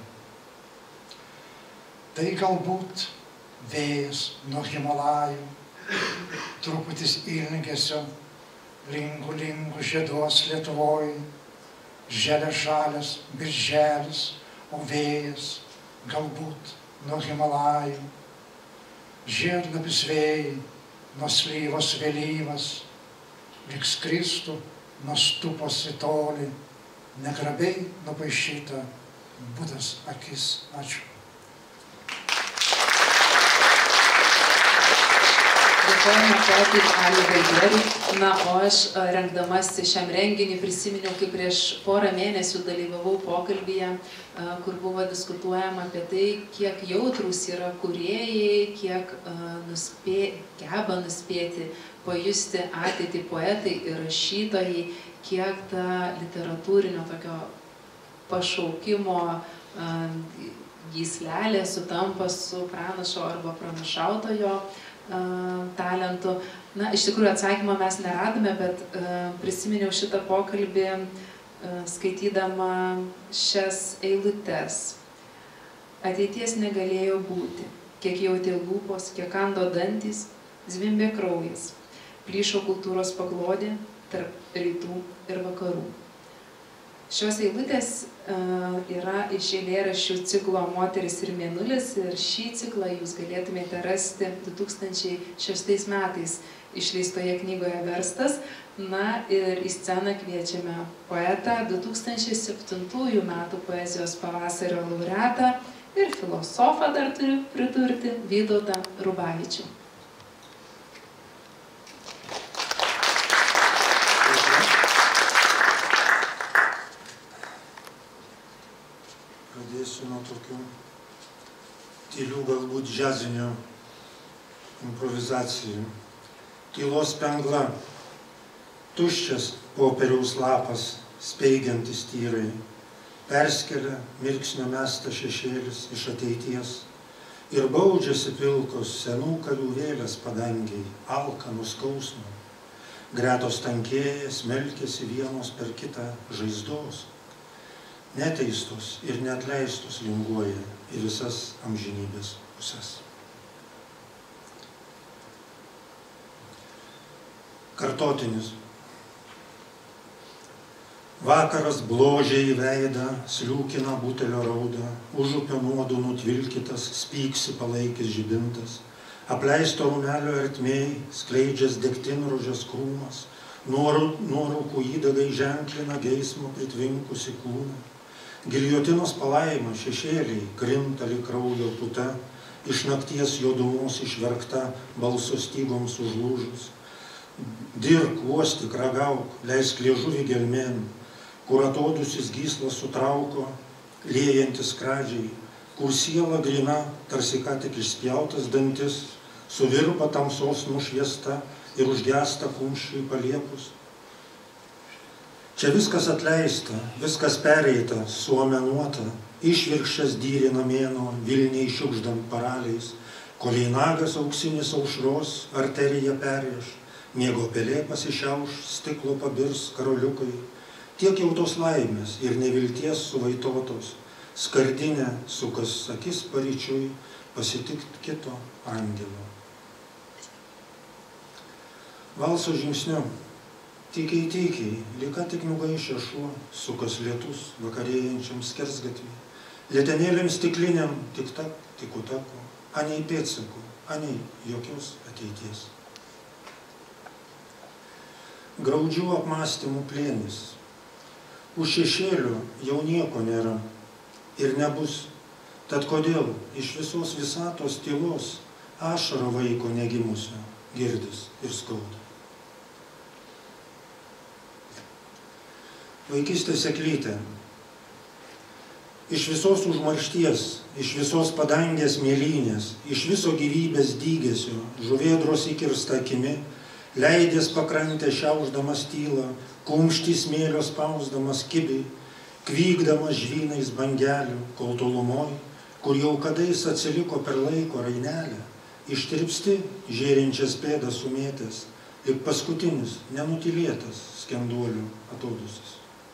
Tai galbūt vėjas nuo Himalajų, truputis ilgesio, lingų lingų žieduos Lietuvoj, želia žalias birželis, o vėjas galbūt nuo Himalajų. Žiedlapis vėjai nuo slyvos vėlyvas, lyg skristų nuo stupos į tolį, negrabiai nupaišyta Budos akis. Ačiū. Dėkojame poetui Aliui Balbieriui. Na, o aš rengdamasi šiam renginiui prisiminiau, kaip prieš porą mėnesių dalyvavau pokalbyje, kur buvo diskutuojama apie tai, kiek jautrūs yra kūrėjai, kiek nuspė, geba nuspėti, pajusti ateitį poetai ir rašytojai, kiek ta literatūrinio tokio pašaukimo gyslelė sutampa su pranašo arba pranašautojo talentų. Na, iš tikrųjų atsakymą mes neradome, bet prisiminiau šitą pokalbį skaitydama šias eilutes. Ateities negalėjo būti, kiek jautė lūpos, kiek kando dantys, zvimbė kraujas, plyšo kultūros paklodė tarp rytų ir vakarų. Šios eilutės uh, yra iš eilėraščių ciklo Moteris ir mėnulis ir šį ciklą jūs galėtumėte rasti du tūkstančiai šeštais metais išleistoje knygoje Verstas. Na ir į sceną kviečiame poetą, du tūkstančiai septintųjų metų poezijos pavasario laureatą ir filosofą, dar turiu pridurti, Vytautą Rubavičių. Pradėsiu nuo tokių tylių, galbūt džiazinių improvizacijų. Tylos pengla, tuščias popieriaus lapas, speigiantis tyrai, perskelia mirksnio mestą šešėlis iš ateities ir baudžiasi pilkos senų karių vėlės padangiai, alkanų skausmų. Gretos tankėja, smelkėsi vienos per kitą žaizdos. Neteistos ir neatleistos linguoja į visas amžinybės pusės. Kartotinis. Vakaras bložia į veidą, sliūkina butelio raudą, užupio nuodų nutvilkytas, spyksi palaikis žibintas, apleisto rūmelio ertmėj, skleidžias degtinružės krūmas, nuorūkų įdagai ženklina geismo pritvinkusi kūną. Giljotinos palaima šešėliai krinta lyg kraujo puta, iš nakties juodumos išverkta balso stygoms užlūžus. Dirk, uostyk, ragauk, leisk liežuvį gelmėn, kur atodusis gyslas sutrauko, liejantis skradžiai, kur siela grina, tarsi ką tik išspjautas dantis, suvirpa tamsos nušviesta ir užgesta kumščiui paliepus. Čia viskas atleista, viskas pereita, suomenuota, išvirkščias dyrina mėno, Vilniai šiukšdant paraliais, koliai nagas auksinis aušros, arterija perrieš, miego pelė pasišiauš, stiklo pabirs karoliukai, tiek jau tos laimės ir nevilties suvaitotos, skardinė sukas akis paryčiui, pasitikt kito angelo. Valso žingsniu, tykiai tykiai, lyg ką tik nugaišė šuo, sukas lietus vakarėjančiam skersgatvį, letenėlėm stikliniam tik tak, tiku tako, anei pėdsakų, anei jokios ateities. Graudžių apmąstymų plėnis, už šešėlių jau nieko nėra ir nebus, tad kodėl iš visos visatos tylos ašara vaiko negimusio girdis ir skauda. Vaikystės seklytė. Iš visos užmaršties, iš visos padangės mėlynės, iš viso gyvybės dygesio, žuvėdros įkirsta akimi, leidės pakrantę šiaušdamas tylą, kumštį smėlio spausdamas kibį, kvykdamas žvynais bangelių, kol tolumoj, kur jau kadais atsiliko per laiko rainelę, ištirpsti žėrinčias pėdas sumėtęs, lyg paskutinis, nenutylėtas skenduolių atodūsis.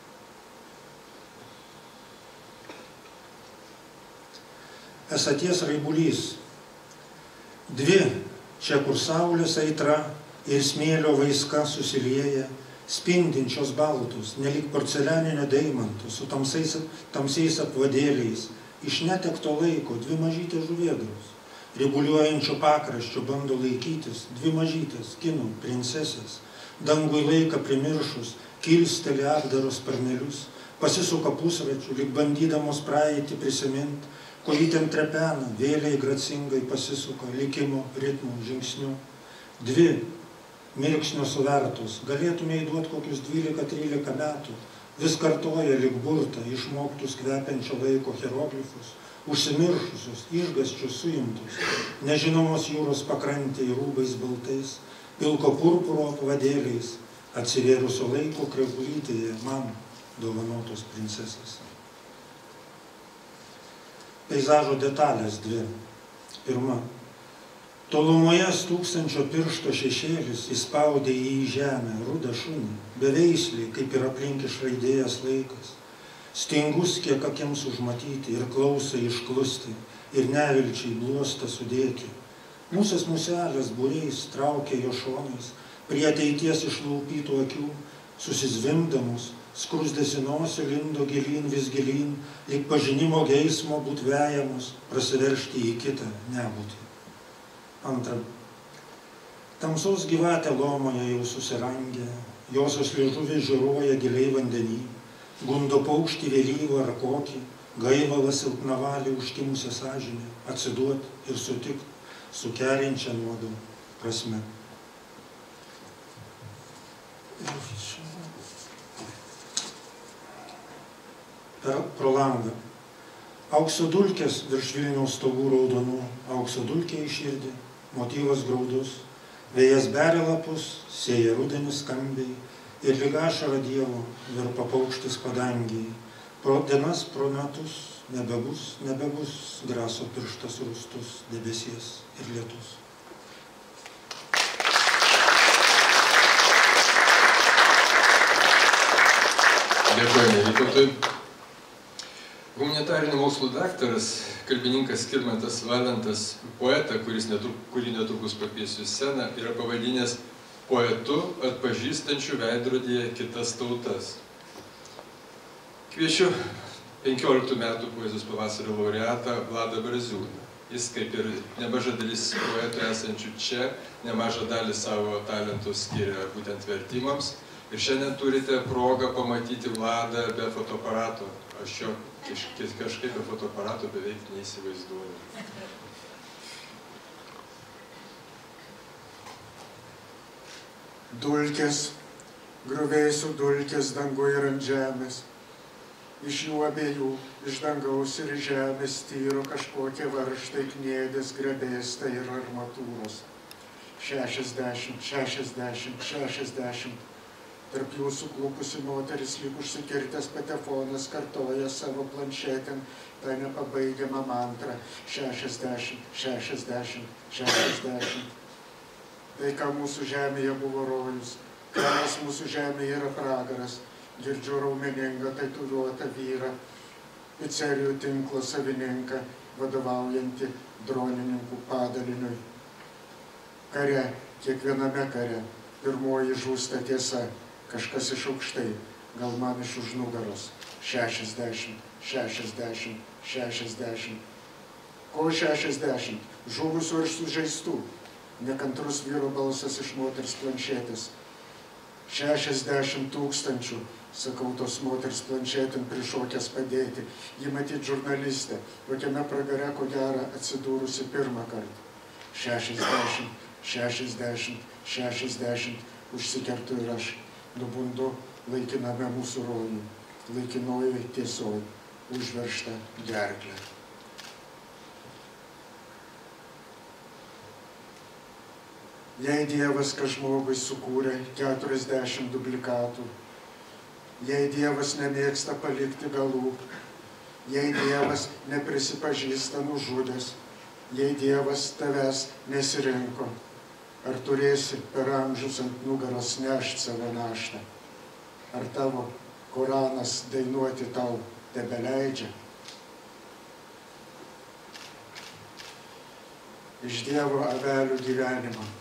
Esaties raibulys. Dvi, čia kur saulės aitra ir smėlio vaiska susilieja, spindinčios baltus, nelik porcelianinio deimanto, su tamsiais, tamsiais apvadėliais, iš netekto laiko dvi mažytės žuvėdros, ribuliuojančio pakraščio bando laikytis, dvi mažytės kinų princesės, dangui laiką primiršus, kilsteli apdaros sparnelius, pasisuka pusračiu, lyg bandydamos praeitį prisimint, kojytėm trepena, vėliai gracingai pasisuka, likimo ritmų žingsnių. Dvi, mirksnio suvertos, galėtume įduoti kokius dvylika trylika metų, vis kartoja lyg burtą, išmoktus kvepiančio laiko hieroglifus, užsimiršusius, išgasčius suimtus, nežinomos jūros pakrantėje rūbais baltais, pilko purpuro apvadėliais, atsivėrusio laiko krevulytėje man dovanotos princesės. Peizažo detalės dvi. Pirma. Tolumoje stūkstančio piršto šešėlis įspaudė jį į žemę, rudą šunį, beveislį, kaip ir aplink išraidėjęs laikas. Stingus kiek akims užmatyti ir klausai išklusti, ir nevilčiai bluostą sudėti. Musės muselės būriais traukė jo šonais, prie ateities išlaupytų akių, susizvimdamos, skrusdėsi nosį, lindo gilyn vis gilyn, lyg pažinimo geismo būt vejamus, prasiveršti į kitą nebūtį. Antra. Tamsos gyvatė lomoje jau susirangė, josios liežuvis žiūroja giliai vandenį, gundo paukštį vėlyvą ar kokį, gaivalą silpnavalį užkimusią sąžinę, atsiduot ir sutikt su kerinčia nuodų prasme. Per pro langą. Aukso dulkės virš Vilniaus stogų raudonų, aukso dulkė į širdį, motyvas graudus, vėjas beria lapus, sėja rudenį skambiai ir lyg ašara Dievo virpa paukštis padangiai. Pro dienas, pro metus nebebus, nebebus graso pirštas rūstus, debesies ir lietus. Dėkojame Vytautui. Humanitarinių mokslų daktaras, kalbininkas Skirmantas Valentas, poetą, kuris netruk, kurį netrukus pakviesiu į sceną, yra pavadinęs poetu atpažįstančiu veidrodyje kitas tautas. Kviečiu penkioliktų metų poezijos pavasario laureatą Vladą Braziūną. Jis, kaip ir nemaža dalis poetų esančių čia, nemažą dalį savo talentų skiria būtent vertimams. Ir šiandien turite progą pamatyti Vladą be fotoaparato. Aš jo kažkaip be fotoaparato beveik neįsivaizduoju. Dulkės, griuvėsių dulkės danguje ir ant žemės. iš jų abiejų, iš dangaus ir žemės tyro kažkokie varžtai, kniedės, grebėstai ir armatūros. Šešiasdešimt, šešiasdešimt, šešiasdešimt. Tarp jų suklupusi moteris, lyg užsikirtęs patefonas, kartoja savo planšetėm tą nepabaigiamą mantrą. Šešiasdešimt, šešiasdešimt, šešiasdešimt. Tai, ką mūsų žemėje buvo rojus, kelias mūsų žemėje yra pragaras. Girdžiu raumeningą, tatuiruotą vyrą, picerijų tinklo savininką, vadovaujantį dronininkų padaliniui. Kare, kiekviename kare, pirmoji žūsta tiesa, kažkas iš aukštai, gal man iš už nugaros. Šešiasdešimt, šešiasdešimt, šešiasdešimt. Ko šešiasdešimt? Žuvusių ir sužeistų. Nekantrus vyro balsas iš moters planšetės. Šešiasdešimt tūkstančių, sakau tos moters planšetėn prišokęs padėti. Ji matyt žurnalistė, kokiame pragare ko gera atsidūrusi pirmą kartą. Šešiasdešimt, šešiasdešimt, šešiasdešimt, užsikertu ir aš, nubundu laikiname mūsų rojų, laikinoji tiesoj, užveršta gerklė. Jei Dievas, kad žmogui sukūrė keturiasdešimt dublikatų, jei Dievas nemėgsta palikti galų, jei Dievas neprisipažįsta nužudęs, jei Dievas tavęs nesirinko, ar turėsi per amžius ant nugaros nešt savo naštą? Ar tavo Koranas dainuoti tau tebeleidžia? Iš Dievo avelių gyvenimo.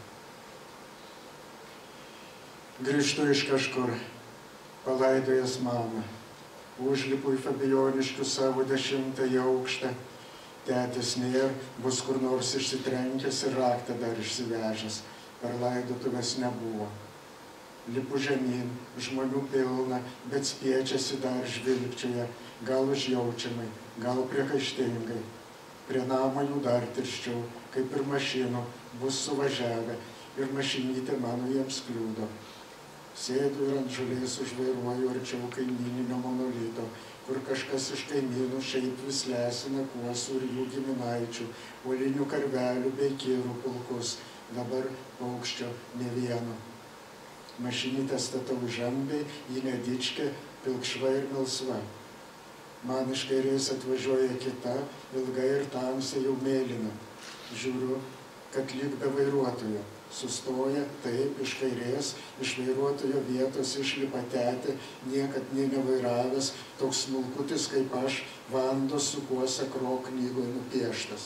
Grįžtu iš kažkur, palaidojęs mamą. Užlipu į Fabijoniškių savo dešimtąjį aukštą. Tėtis nėr, bus kur nors išsitrenkęs ir raktą dar išsivežęs. Per laidotuvės nebuvo. Lipu žemyn, žmonių pilna, bet spiečiasi dar žvilgčioje, gal užjaučiamai, gal priekaištingai. Prie namo jų dar tirščiau, kaip ir mašinų, bus suvažiavę ir mašinytė mano jiems kliūdo. Sėdu ir ant žolės užvairuoju arčiau kaimyninio monolito, kur kažkas iš kaimynų šiaip vis lesina kuosų ir jų giminaičių, uolinių karvelių bei kirų pulkus, dabar paukščio ne vieno. Mašinytę statau žambiai, ji nedičkė, pilkšva ir melsva. Man iš kairės atvažiuoja kita, ilga ir tamsiai jau mėlyna. Žiūriu, kad lyg be vairuotojo. Sustoja, taip, iš kairės, iš vairuotojo vietos išlipa tetė, niekad nė nevairavęs, toks smulkutis kaip aš, Vandos su Kuosakro knygoje nupieštas.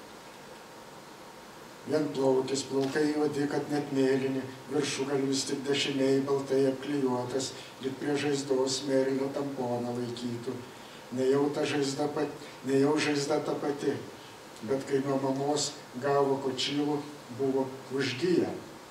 Vienplaukis, plaukai juodi, kad net mėlyni, viršugalvis tik dešiniai baltai apklijuotas, lyg prie žaizdos Merilio tamponą laikytų. Nejau ta žaizda, nejau žaizda ta pati, bet kai nuo mamos gavo kočilų, buvo užgyja.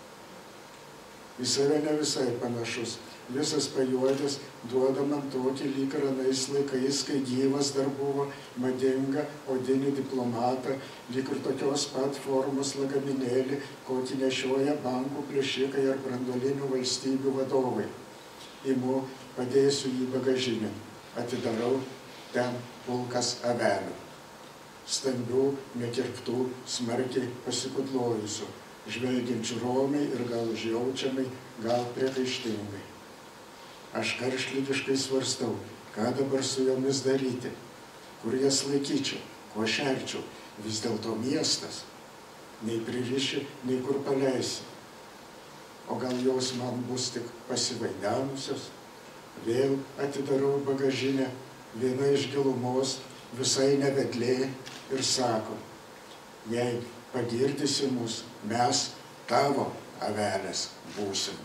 Į save ne visai panašus, visas pajuodęs, duoda man tokį lyg ranais laikais, kai gyvas dar buvo, madinga odinį diplomatą, lyg ir tokios pat formos lagaminėlį, kokį nešioja bankų plėšikai ar branduolinių valstybių vadovai. Imu, padėsiu jį bagažinę, atidarau, ten pulkas avelių. Stambių, nekirptų, smarkiai pasikudlojusių, žvelgiančių romiai ir gal užjaučiamai, gal priekaištingai. Aš karštligiškai svarstau, ką dabar su jomis daryti, kur jas laikyčiau, kuo šerčiau, vis dėlto miestas, nei pririši, nei kur paleisi. O gal jos man bus tik pasivaidenusios, vėl atidarau bagažinę, viena iš gilumos, visai nevedlė ir sako, jei pagirdysi mus, mes tavo avelės būsim.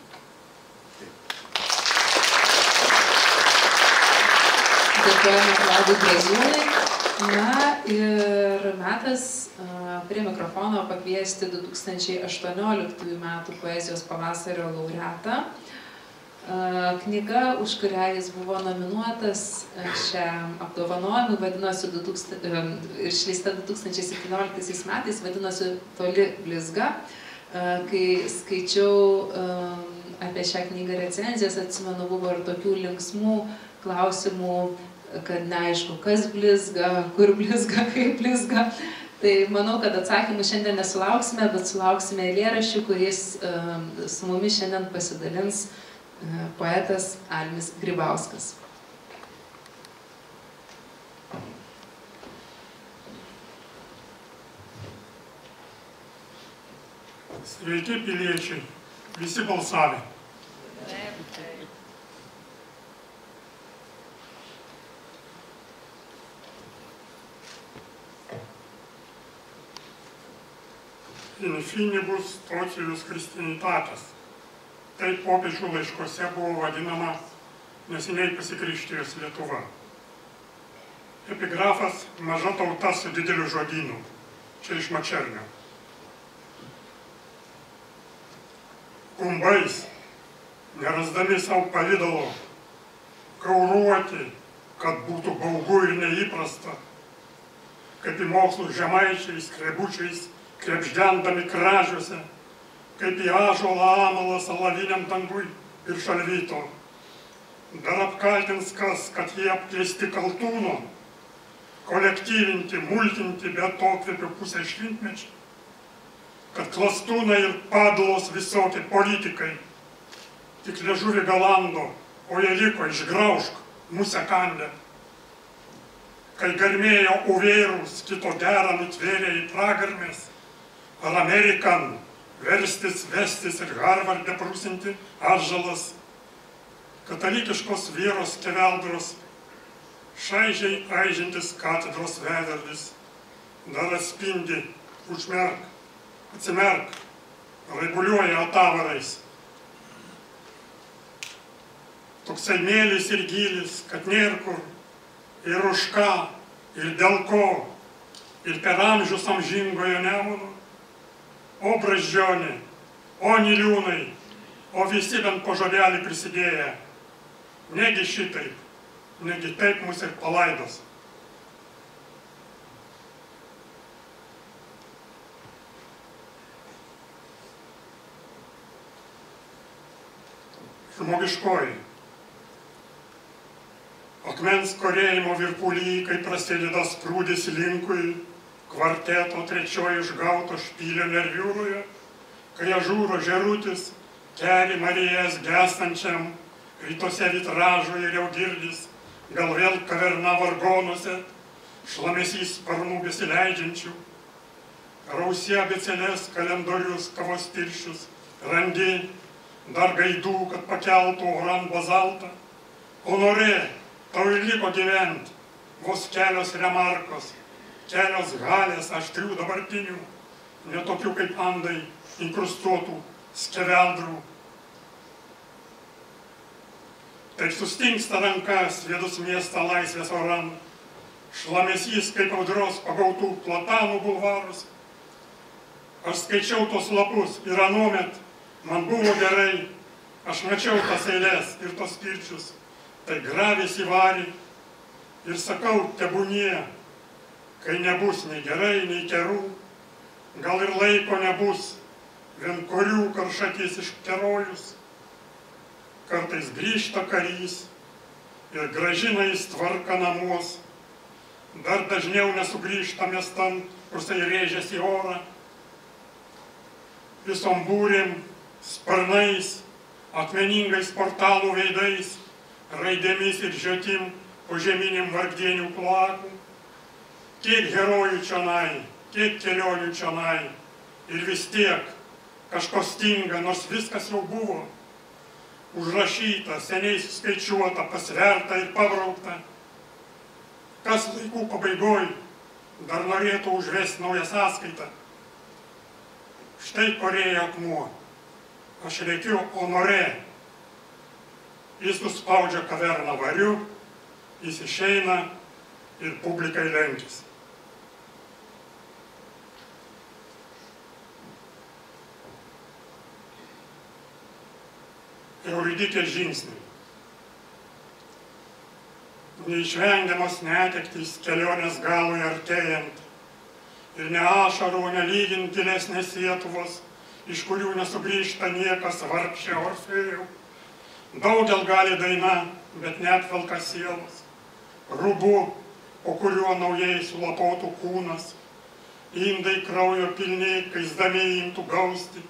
Dėkojame Vladui Braziūnui. Na ir metas uh, prie mikrofono pakviesti du tūkstančiai aštuonioliktųjų metų poezijos pavasario laureatą. Knyga, už kurią jis buvo nominuotas šiam apdovanojimui, vadinosi ir išleista du tūkstančiai septynioliktaisiais metais, vadinosi Toli blizga. Kai skaičiau apie šią knygą recenzijas, atsimenu, buvo ir tokių linksmų klausimų kad neaišku, kas blizga, kur blizga, kaip blizga. Tai manau, kad atsakymų šiandien nesulauksime, bet sulauksime eilėraščių, kuris su mumis šiandien pasidalins poetas Almis Grybauskas. Sveiki, piliečiai, visi balsavę. In finibus tocijus Christianitatis. Taip popiežių laiškose buvo vadinama neseniai pasikrikštijus Lietuva. Epigrafas maža tauta su dideliu žodynu. Čia iš Mačernio. Kumbais, nerasdami savo pavydalo, kauruoti, kad būtų baugu ir neįprasta, kaip į mokslų žemaičiais, krebučiais, krepždendami kražiuose, kaip į ąžuolą amalas alaviniam dangui ir šalvyto. Dar apkaltins kas, kad jie apkeisti kaltūno, kolektyvinti, multinti be atokvėpio pusę šimtmečių, kad klastūnai ir padlos visokie politikai, tik liežuvį galando, o jie liko išgraužk, musę kandę. Kai garmėjo uvėrus, kito gerą nutvėrė į pragarmės, ar Amerikan verstis, vestis ir Harvarde prūsinti atžalas, katalikiškos vyros keveldros, šaižiai aižintis katedros veidrodis, dar atspindi, užmerk, atsimerk, raibuliuoja atavarais. Toksai mėlis ir gylis, kad nėr kur, ir už ką, ir dėl ko, ir per amžius amžingojo nemuno. O brazdžionė, o niliūnai, o visi bent po žodelį prisidėję. Negi šitaip, negi taip mus ir palaidos. Žmogiškoji. Akmens korėjimo virpuly, kai prasideda sprūdis linkui, kvarteto trečioji išgauto špylio nerviūroje, kai ažūro žerutis keli Marijas gęstančiam, rytuose vitražo ir jau girdis, gal vėl kaverna vargonuose, šlamesys sparnų besileidžiančių, rausie abėcėlės kalendorius kavos tirščius, randi dar gaidų, kad pakeltų oran bazaltą. Honorė, tau ir liko gyvent, vos kelios remarkos, kelios galės aštrių dabartinių, netokių kaip andai, inkrustuotų skeveldrų. Taip sustingsta rankas, vėdus miestą laisvės oran, šlamesys kaip audros pagautų platanų bulvarus. Aš skaičiau tos lapus ir anuomet, man buvo gerai, aš mačiau tas eilės ir tos kirčius, tai gravės įvarį ir sakau, tebūnie, kai nebus nei gerai, nei kerų, gal ir laiko nebus, vien korių karšakys iškerojus. Kartais grįžta karys ir gražina jis tvarką namuos, dar dažniau nesugrįžta miestan, kur jisai rėžėsi į orą. Visom būrėm, sparnais, akmeningais portalų veidais, raidėmis ir žiotim po žeminiam vargdienių kloakų. Kiek herojų čionai, kiek kelionių čionai, ir vis tiek kažko stinga, nors viskas jau buvo. Užrašyta, seniai suskaičiuota, pasverta ir pabraukta. Kas laikų pabaigoj dar norėtų užvesti naują sąskaitą. Štai Korėja akmuo. Aš reikiu honorė. Jis suspaudžia kaverną variu, jis išeina ir publikai lenkis. Euridikės žingsniai. Neišvengiamos netektys kelionės galui artėjant ir ne ašarų, nelygint gilesnės Lietuvos, iš kurių nesugrįžta niekas vargšė Orfėjau. Daugel gali daina, bet neatvelka sielos. rubu, po kuriuo naujai sulapotų kūnas, indai kraujo pilni, kaisdami imtų gausti.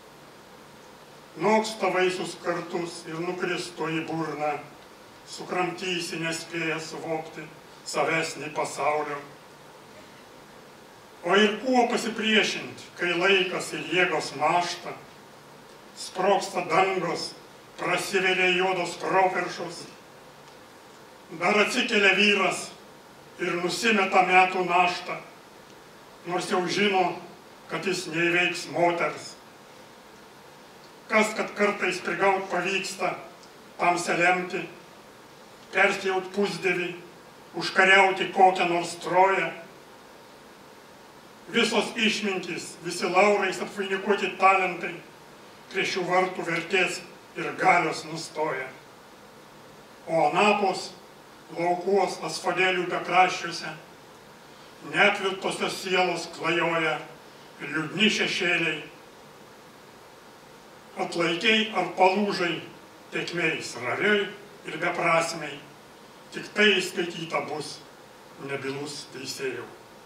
Noksta vaisius kartus ir nukristų į burną, sukramtysi nespėję suvokti savesnį pasaulio. O ir kuo pasipriešinti, kai laikas ir jėgos mašta, sproksta dangos, prasiveria juodos properšos, dar atsikelia vyras ir nusimeta metų naštą, nors jau žino, kad jis neįveiks moters. Kas, kad kartais prigaut pavyksta, tamsią lemti, persjaut pusdievį, užkariauti kokią nors troją. Visos išmintys, visi laurais apvainikuoti talentai prie šių vartų vertės ir galios nustoja. O anapos laukuos asfodėlių bekraščiuose neatvirtosios sielos klajoja ir liūdni šešėliai. Atlaikiai ar palūžai tekmei sraviai ir beprasmiai, tik tai įskaityta bus nebylus teisėjau.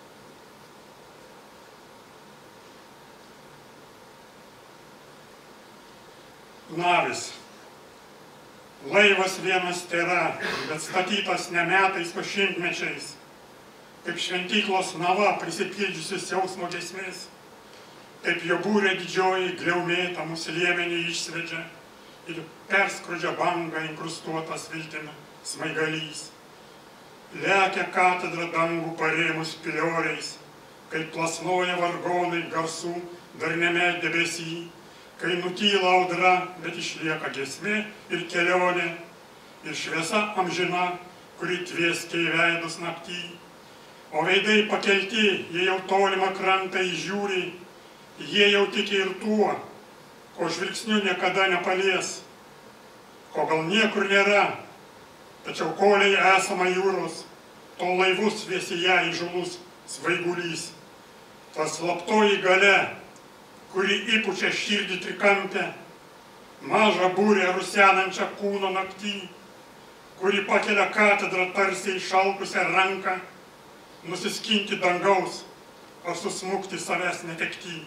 Navis. Laivas vienas tėra, bet statytas ne metais, o šimtmečiais, kaip šventyklos nava prisipildžiusius jausmo giesmės, taip jo būrė didžioji gliaumėta mūsų liemenį išsvedžia ir perskrudžia bangą inkrustuotas viltimi smaigalys. Lekia katedra dangų parėmus pilioriais, kai plasnoja vargonai garsų darniame debesy, kai nutyla audra, bet išlieka giesmė ir kelionė, ir šviesa amžina, kuri tvieskia į veidus naktį. O veidai pakelti, jie jau tolimą krantą įžiūri, jie jau tiki ir tuo, ko žvilgsniu niekada nepalies, ko gal niekur nėra, tačiau koliai esama jūros, to laivus vėsyje įžulus svaigulys. Tas slaptoji galia, kuri įpučia širdį trikampę, mažą būrę rusenančią kūno naktį, kuri pakelia katedrą tarsi išalkusią ranką, nusiskinti dangaus ar susmukti savęs netekty.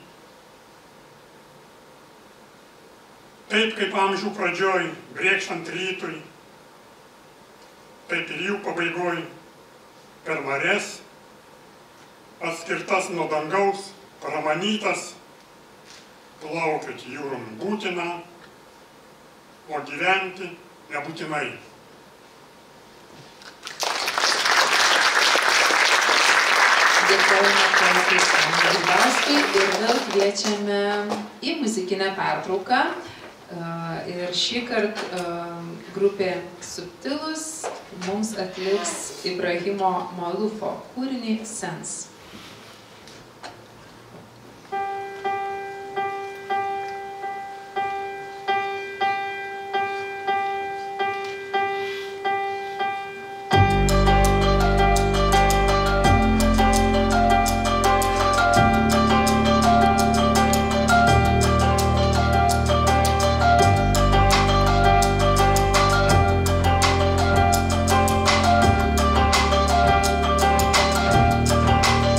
Taip kaip amžių pradžioj, brėkštant rytui, taip ir jų pabaigoj, per mares, atskirtas nuo dangaus, pramanytas, plaukioti jūrom būtina, o gyventi nebūtinai. Dėkojame poetui Sandui Grybauskui ir vėl kviečiame į muzikinę pertrauką. Ir šį kartą grupė Subtilus mums atliks Ibrahimo Malufo kūrinį Sense. Thank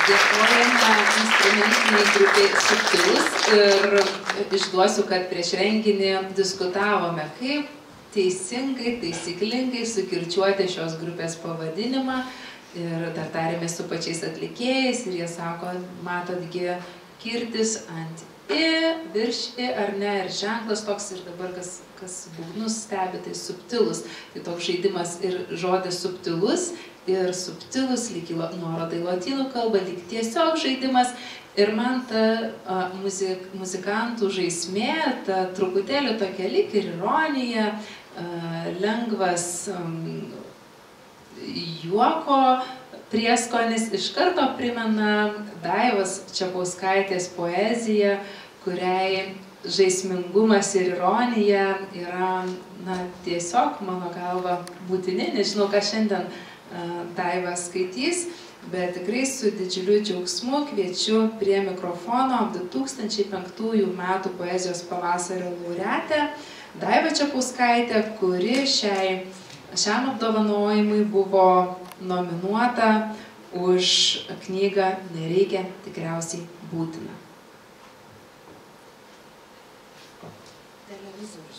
Dėkojame instrumentiniai grupiai Subtilus ir išduosiu, kad prieš renginį diskutavome, kaip teisingai, taisyklingai sukirčiuoti šios grupės pavadinimą ir dar tarėmės su pačiais atlikėjais ir jie sako, matotgi kirtis ant I, virš I ar ne, ir ženklas toks ir dabar kas, kas būgnus stebi, tai subtilus. Tai toks žaidimas ir žodis subtilus ir subtilus lyg nuoroda į lotynų kalbą, lyg tiesiog žaidimas. Ir man ta a, muzik, muzikantų žaismė, ta truputėlį tokia lyg ir ironija, a, lengvas um, juoko prieskonis iš karto primena Daivos Čepauskaitės poeziją, kuriai žaismingumas ir ironija yra na, tiesiog, mano galva, būtini. Nežinau, ką šiandien uh, Daiva skaitys, bet tikrai su didžiuliu džiaugsmu kviečiu prie mikrofono du tūkstančiai penktųjų metų poezijos pavasario laureatę Daivą Čepauskaitę, kuri šiai, šiam apdovanojimui buvo nominuota už knygą Nereikia, tikriausiai būtina. Televizorius.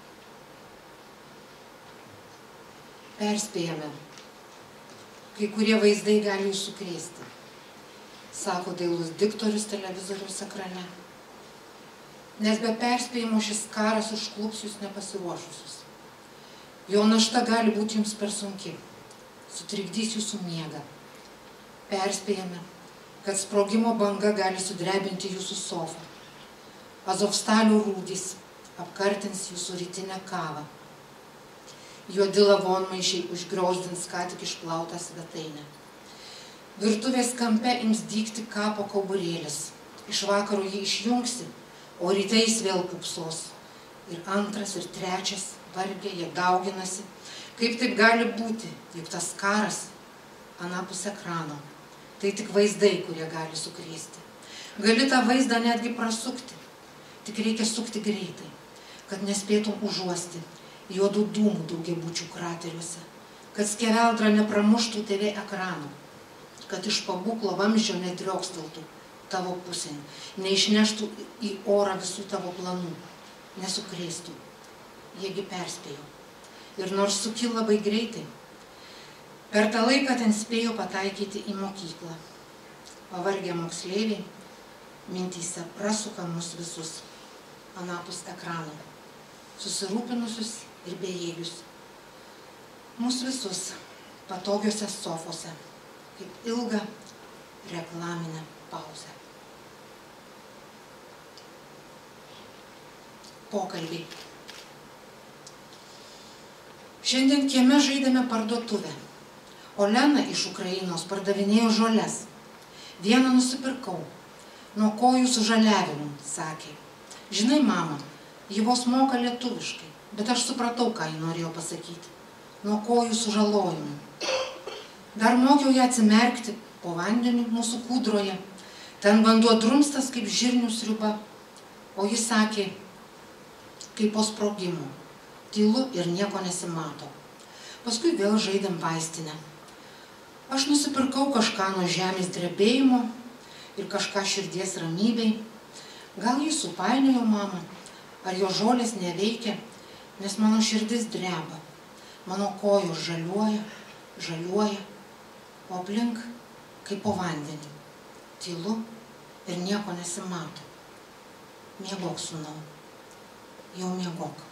Perspėjame. Kai kurie vaizdai gali jūs sukrėsti, sako dailus diktorius televizoriaus ekrane. Nes be perspėjimo šis karas užklups jūs nepasiruošusius. Jo našta gali būti jums per sunki. Sutrikdys jūsų miegą. Perspėjame, kad sprogimo banga gali sudrebinti jūsų sofą. Azovstalio rūdys apkartins jūsų rytinę kavą. Juodi lavonmaišiai užgriozdins ką tik išplautą svetainę. Virtuvės kampe ims dygti kapo kauburėlis. Iš vakaro jį išjungsi, o ryte jis vėl pupsos. Ir antras, ir trečias, vargiai, jie dauginasi. Kaip taip gali būti, juk tas karas anapus ekrano. Tai tik vaizdai, kurie gali sukrėsti. Gali tą vaizdą netgi prasukti. Tik reikia sukti greitai, kad nespėtum užuosti juodų dūmų daugiabučių krateriuose. Kad skeveldra nepramuštų T V ekranų. Kad iš pabūklo vamzdžio nedrioksteltų tavo pusėn. Neišneštų į orą visų tavo planų. Nesukrėstų. Jiegi perspėjo. Ir nors suki labai greitai, per tą laiką ten spėjo pataikyti į mokyklą. Pavargę moksleiviai mintyse prasuka mus visus anapus ekrano, susirūpinusius ir bejėgius. Mus visus patogiuose sofose, kaip ilgą reklaminę pauzę. Pokalbiai. Šiandien kieme žaidėme parduotuvę. Olena iš Ukrainos pardavinėjo žoles. Vieną nusipirkau. Nuo kojų su žaliavimu, sakė. Žinai, mama, ji vos moka lietuviškai, bet aš supratau, ką ji norėjo pasakyti. Nuo kojų su žalojimu. Dar mokiau ją atsimerkti po vandeniu mūsų kūdroje. Ten vanduo drumstas kaip žirnių sriuba. O ji sakė, kaip po sprogimo. Tylu ir nieko nesimato. Paskui vėl žaidėm vaistinę. Aš nusipirkau kažką nuo žemės drebėjimo ir kažką širdies ramybei. Gal jį supainiojo mama, ar jo žolės neveikia, nes mano širdis dreba. Mano kojos žaliuoja, žaliuoja, o aplink kaip po vandenį. Tylu ir nieko nesimato. Miegok, sūnau. Jau miegok.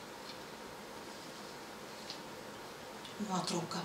Nuotrauka.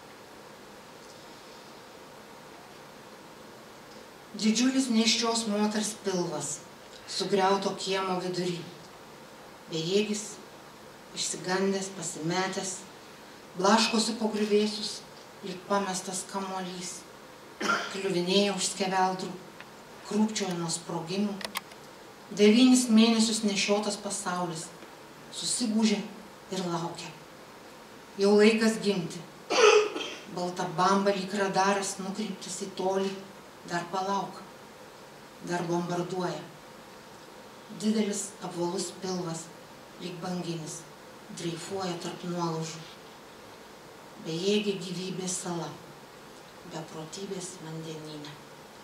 Didžiulis nėščios moters pilvas, sugriauto kiemo vidury. Bejėgis, išsigandęs, pasimetęs, blaškosi po griuvėsius, lyg pamestas kamuolys. Kliuvinėja už skeveldrų, krūpčioja nuo sprogimų. Devynis mėnesius nešiotas pasaulis, susigūžė ir laukia. Jau laikas gimti. Balta bamba lyg radaras nukreiptas į tolį. Dar palauk. Dar bombarduoja. Didelis apvalus pilvas, lyg banginis, dreifuoja tarp nuolaužų. Bejėgė gyvybės sala, beprotybės vandenyne.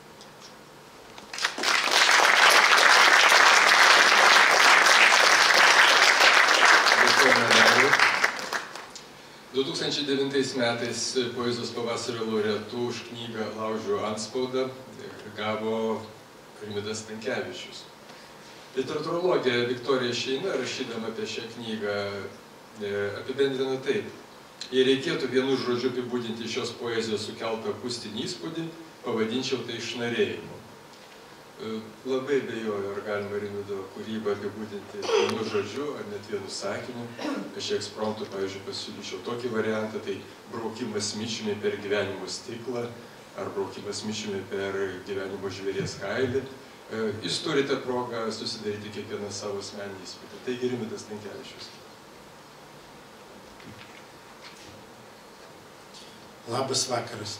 ponia Dariau. du tūkstančiai devintais metais poezijos pavasario laureatų už knygą Laužiu antspaudą gavo Rimvydas Stankevičius. Literatūrologė Viktorija Šeina, rašydama apie šią knygą, apibendrina taip. Jei reikėtų vienu žodžiu apibūdinti šios poezijos sukeltą akustinį įspūdį, pavadinčiau tai šnarėjimu. Labai bejoju, ar galima Rimvydo kūrybą apibūdinti vienu žodžiu, ar net vienu sakiniu. Aš ekspromptu, pavyzdžiui, pasiūlyčiau tokį variantą, tai braukimas mičiumi per gyvenimo stiklą, ar braukimas mičiumi per gyvenimo žvėries kailį. Jūs turite progą susidaryti kiekvieną savo asmeninį įspūdį. Taigi Rimvydas Stankevičius. Labas vakaras.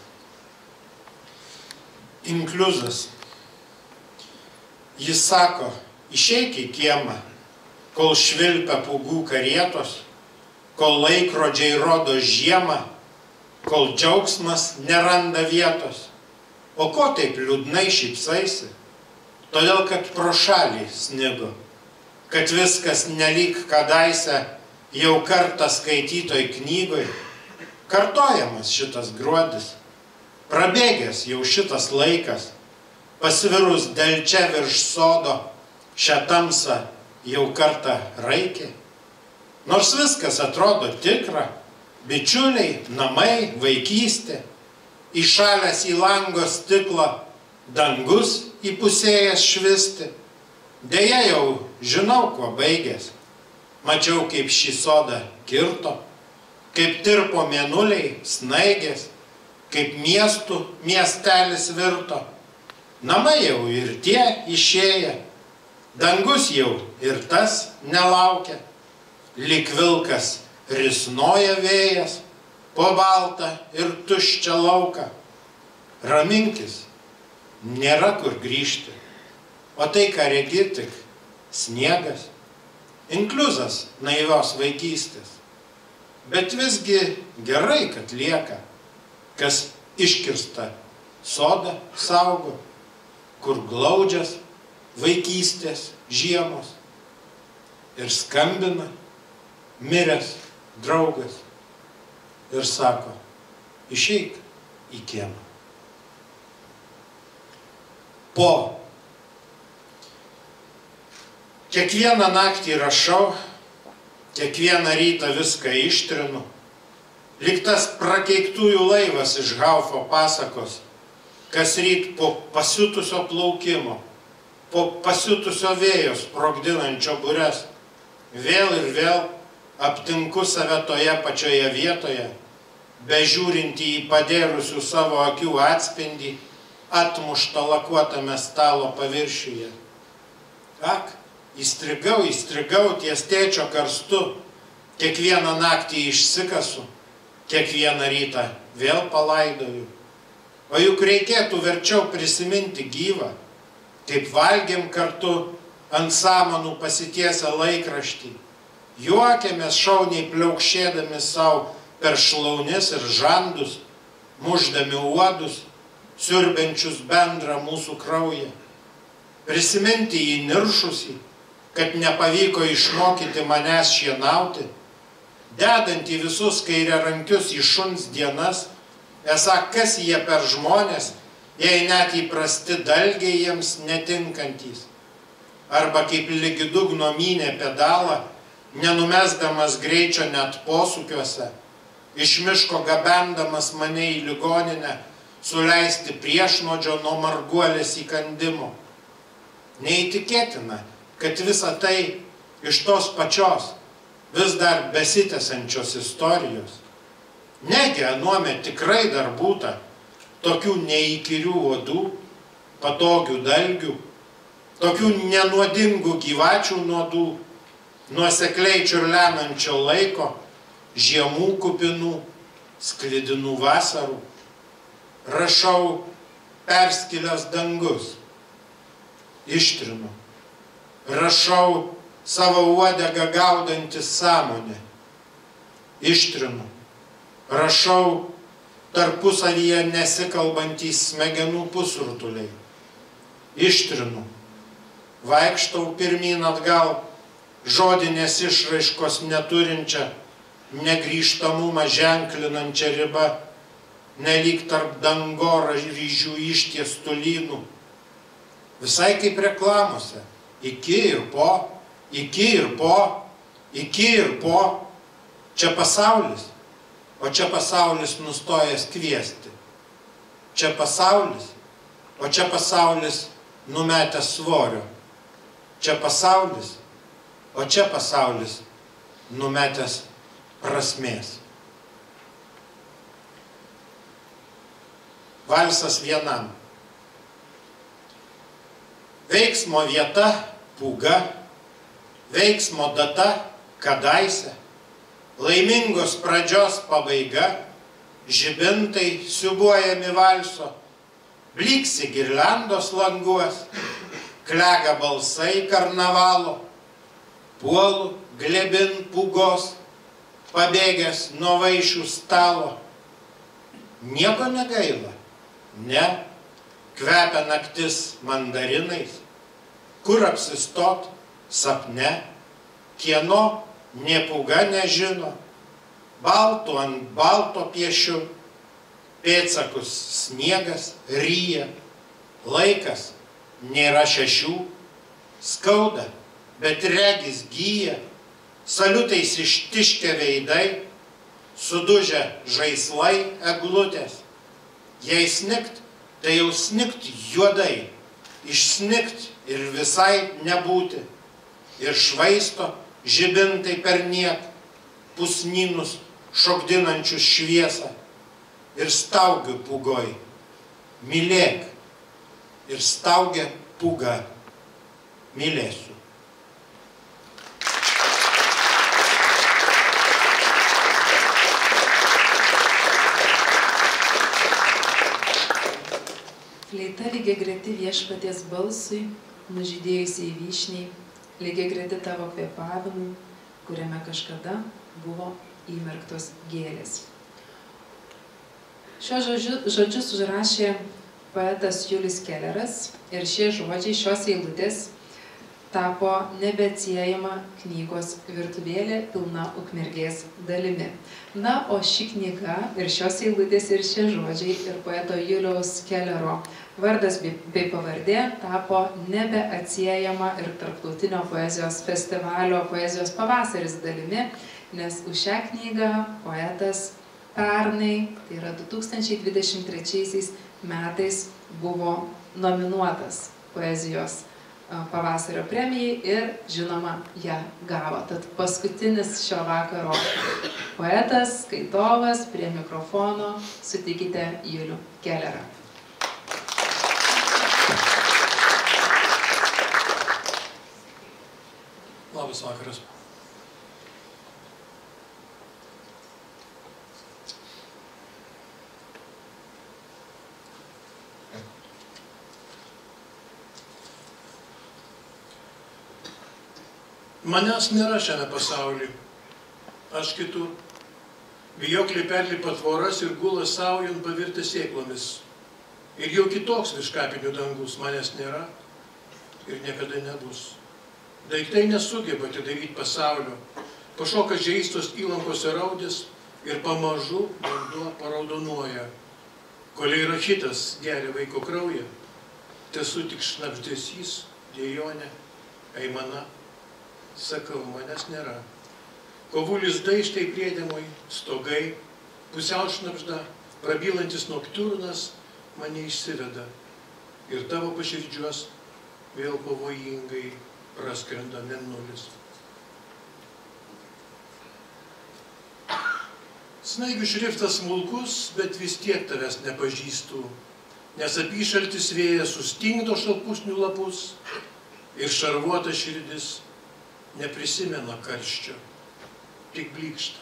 Inkliuzas. Jis sako, išeik į kiemą, kol švilpia pūgų karietos, kol laikrodžiai rodo žiemą, kol džiaugsmas neranda vietos. O ko taip liūdnai šypsaisi? Todėl, kad pro šalį snigo, kad viskas nelyg kadaise jau kartą skaitytoj knygoj, kartojamas šitas gruodis, prabėgęs jau šitas laikas, pasvirus delčia virš sodo, šią tamsą jau kartą raikė. Nors viskas atrodo tikra, bičiuliai, namai, vaikystė, įšalęs į lango stiklą, dangus įpusėjęs švisti. Deja jau žinau, kuo baigės. Mačiau, kaip šį sodą kirto, kaip tirpo mėnuliai, snaigės, kaip miestų miestelis virto. Namai jau ir tie išėję, dangus jau ir tas nelaukia, lyg vilkas risnoja vėjas po baltą ir tuščią lauką. Raminkis, nėra kur grįžti, o tai, ką regi, tik sniegas, inkliuzas naivios vaikystės. Bet visgi gerai, kad lieka, kas iškirsta sodą saugo, kur glaudžias vaikystės žiemos ir skambina miręs draugas ir sako, išeik į kiemą. Po. Kiekvieną naktį rašau, kiekvieną rytą viską ištrinu, lyg tas prakeiktųjų laivas iš Haufo pasakos, kas ryt po pasiutusio plaukimo, po pasiutusio vėjo sprogdinančio bures, vėl ir vėl aptinku save toje pačioje vietoje, bežiūrinti į padėrusių savo akių atspindį, atmuštą lakuotame stalo paviršiuje. Ak, įstrigau, įstrigau ties tėčio karstu, kiekvieną naktį išsikasu, kiekvieną rytą vėl palaidoju. O juk reikėtų verčiau prisiminti gyvą, kaip valgėm kartu ant samanų pasitiesę laikraštį, juokėmės šauniai pliaukšėdami savo per šlaunis ir žandus, muždami uodus, siurbenčius bendrą mūsų kraują. Prisiminti jį niršusį, kad nepavyko išmokyti manęs šienauti, dedant į visus kairiarankius į šuns dienas, esą kas jie per žmonės, jei net įprasti dalgiai jiems netinkantys. Arba kaip lygi dugno mynė pedalą, nenumesdamas greičio net posūkiuose, iš miško gabendamas mane į ligoninę, suleisti priešnuodžio nuo marguolės įkandimo. Neįtikėtina, kad visa tai iš tos pačios, vis dar besitęsančios istorijos. Negi anuomet tikrai dar būta tokių neįkyrių uodų, patogių dalgių, tokių nenuodingų gyvačių nuodų, nuosekliai čiurlenančio laiko, žiemų kupinų, sklidinų vasarų. Rašau perskilęs dangus, ištrinu. Rašau savo uodegą gaudantis sąmonę, ištrinu. Rašau tarpusavyje nesikalbantys smegenų pusrutuliai, ištrinu. Vaikštau pirmyn atgal, žodinės išraiškos neturinčią, negrįžtamumą ženklinančią ribą, nelyg tarp dangoraižių ištiestų lynų. Visai kaip reklamose. Iki ir po, iki ir po, iki ir po. Čia pasaulis, o čia pasaulis nustojęs kviesti. Čia pasaulis, o čia pasaulis numetęs svorio. Čia pasaulis, o čia pasaulis numetęs prasmės. Valsas vienam. Veiksmo vieta pūga, veiksmo data kadaise, laimingos pradžios pabaiga, žibintai siūbuojami valso, blyksi girliandos languos, klega balsai karnavalo, puolu glebin pūgos, pabėgęs nuo vaišių stalo. Nieko negaila, ne, kvepia naktis mandarinais, kur apsistot sapne, kieno nė pūga nežino, baltų ant balto piešiu, pėdsakus sniegas ryja, laikas nėra šešių, skauda, bet regis gyja, saliutais ištiškę veidai, sudužę žaislai eglutės. Jei snikt, tai jau snikt juodai, išsnikt ir visai nebūti. Ir švaisto žibintai perniek, pusnynus šokdinančius šviesą. Ir staugiu pūgoj, mylėk, ir staugia pūga, mylėsiu. Fleita lygiai greti viešpaties balsui, nužydėjusiai vyšniai, lygiai greti tavo kvėpavimui, kuriame kažkada buvo įmerktos gėlės. Šios žodžius užrašė poetas Julius Kelleras ir šie žodžiai, šios eilutės tapo nebeatsiejama knygos virtuvėlė pilna ukmergės dalimi. Na, o ši knyga ir šios eilutės ir šie žodžiai ir poeto Juliaus Kellero vardas bei pavardė tapo nebeatsiejama ir tarptautinio poezijos festivalio Poezijos pavasaris dalimi, nes už šią knygą poetas pernai, tai yra du tūkstančiai dvidešimt trečiaisiais metais, buvo nominuotas poezijos pavasario premijai ir, žinoma, ją gavo. Tad paskutinis šio vakaro poetas, skaitovas, prie mikrofono, sutikite Julių Kellerą. Labas vakaras. Manęs nėra šiame pasaulyje, aš kitur. Vijokliai perlipa tvoras ir gula saujant pavirtę sėklomis. Ir jau kitoks virš kapinių dangus manęs nėra ir niekada nebus. Daiktai nesugeba atidaryti pasaulio, pašoka žeistos įlankose raudės ir pamažu vanduo paraudonuoja. Koliai rachitas geria vaiko kraują, tesu tik šnabždesys, dėjonė, aimana. Sakau, manęs nėra. Kovų lizdai štai priedėmui, stogai, pusiau šnabžda, prabylantis nokturnas mane išsiveda. Ir tavo paširdžiuos vėl pavojingai praskrenda mėnulis. Snaigių šriftas smulkus, bet vis tiek tavęs nepažįstu, nes apyšaltis vėjas sustingdo šalpusnių lapus ir šarvuota širdis neprisimena karščio, tik blykšta.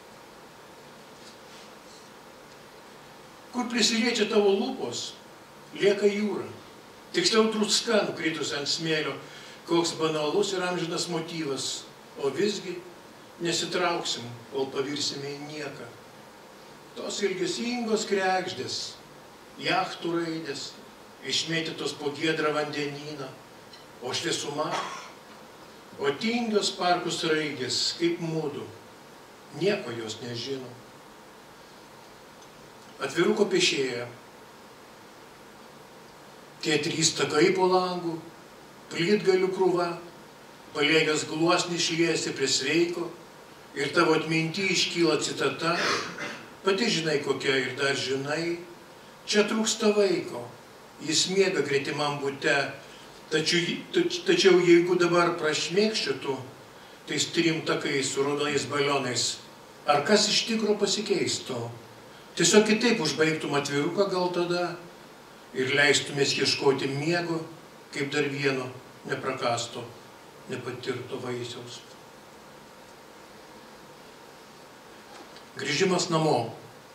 Kur prisiliečia tavo lūpos, lieka jūra, tiksliau druska nukritusi ant smėlio, koks banalus ir amžinas motyvas, o visgi nesitrauksim, kol pavirsime į nieką. Tos ilgesingos kregždės, jachtų raidės, išmėtytos po giedrą vandenyną, o šviesuma o tingios parkus raigės, kaip mūdu, nieko jos nežino. Atviruko piešėja, tie trys takai po langų, plytgalių krūva, paliegęs gluosnį šliesi prie sveiko, ir tavo atminty iškyla citata, pati žinai kokia ir dar žinai, čia trūksta vaiko, jis miega gretimam bute, tačiau, tačiau jeigu dabar prašmėkščiutų, tais trim takais su raudonais balionais, ar kas iš tikro pasikeistų? Tiesiog kitaip užbaigtum atviruką gal tada ir leistumės ieškoti miego, kaip dar vieno neprakasto, nepatirto vaisiaus. Grįžimas namo.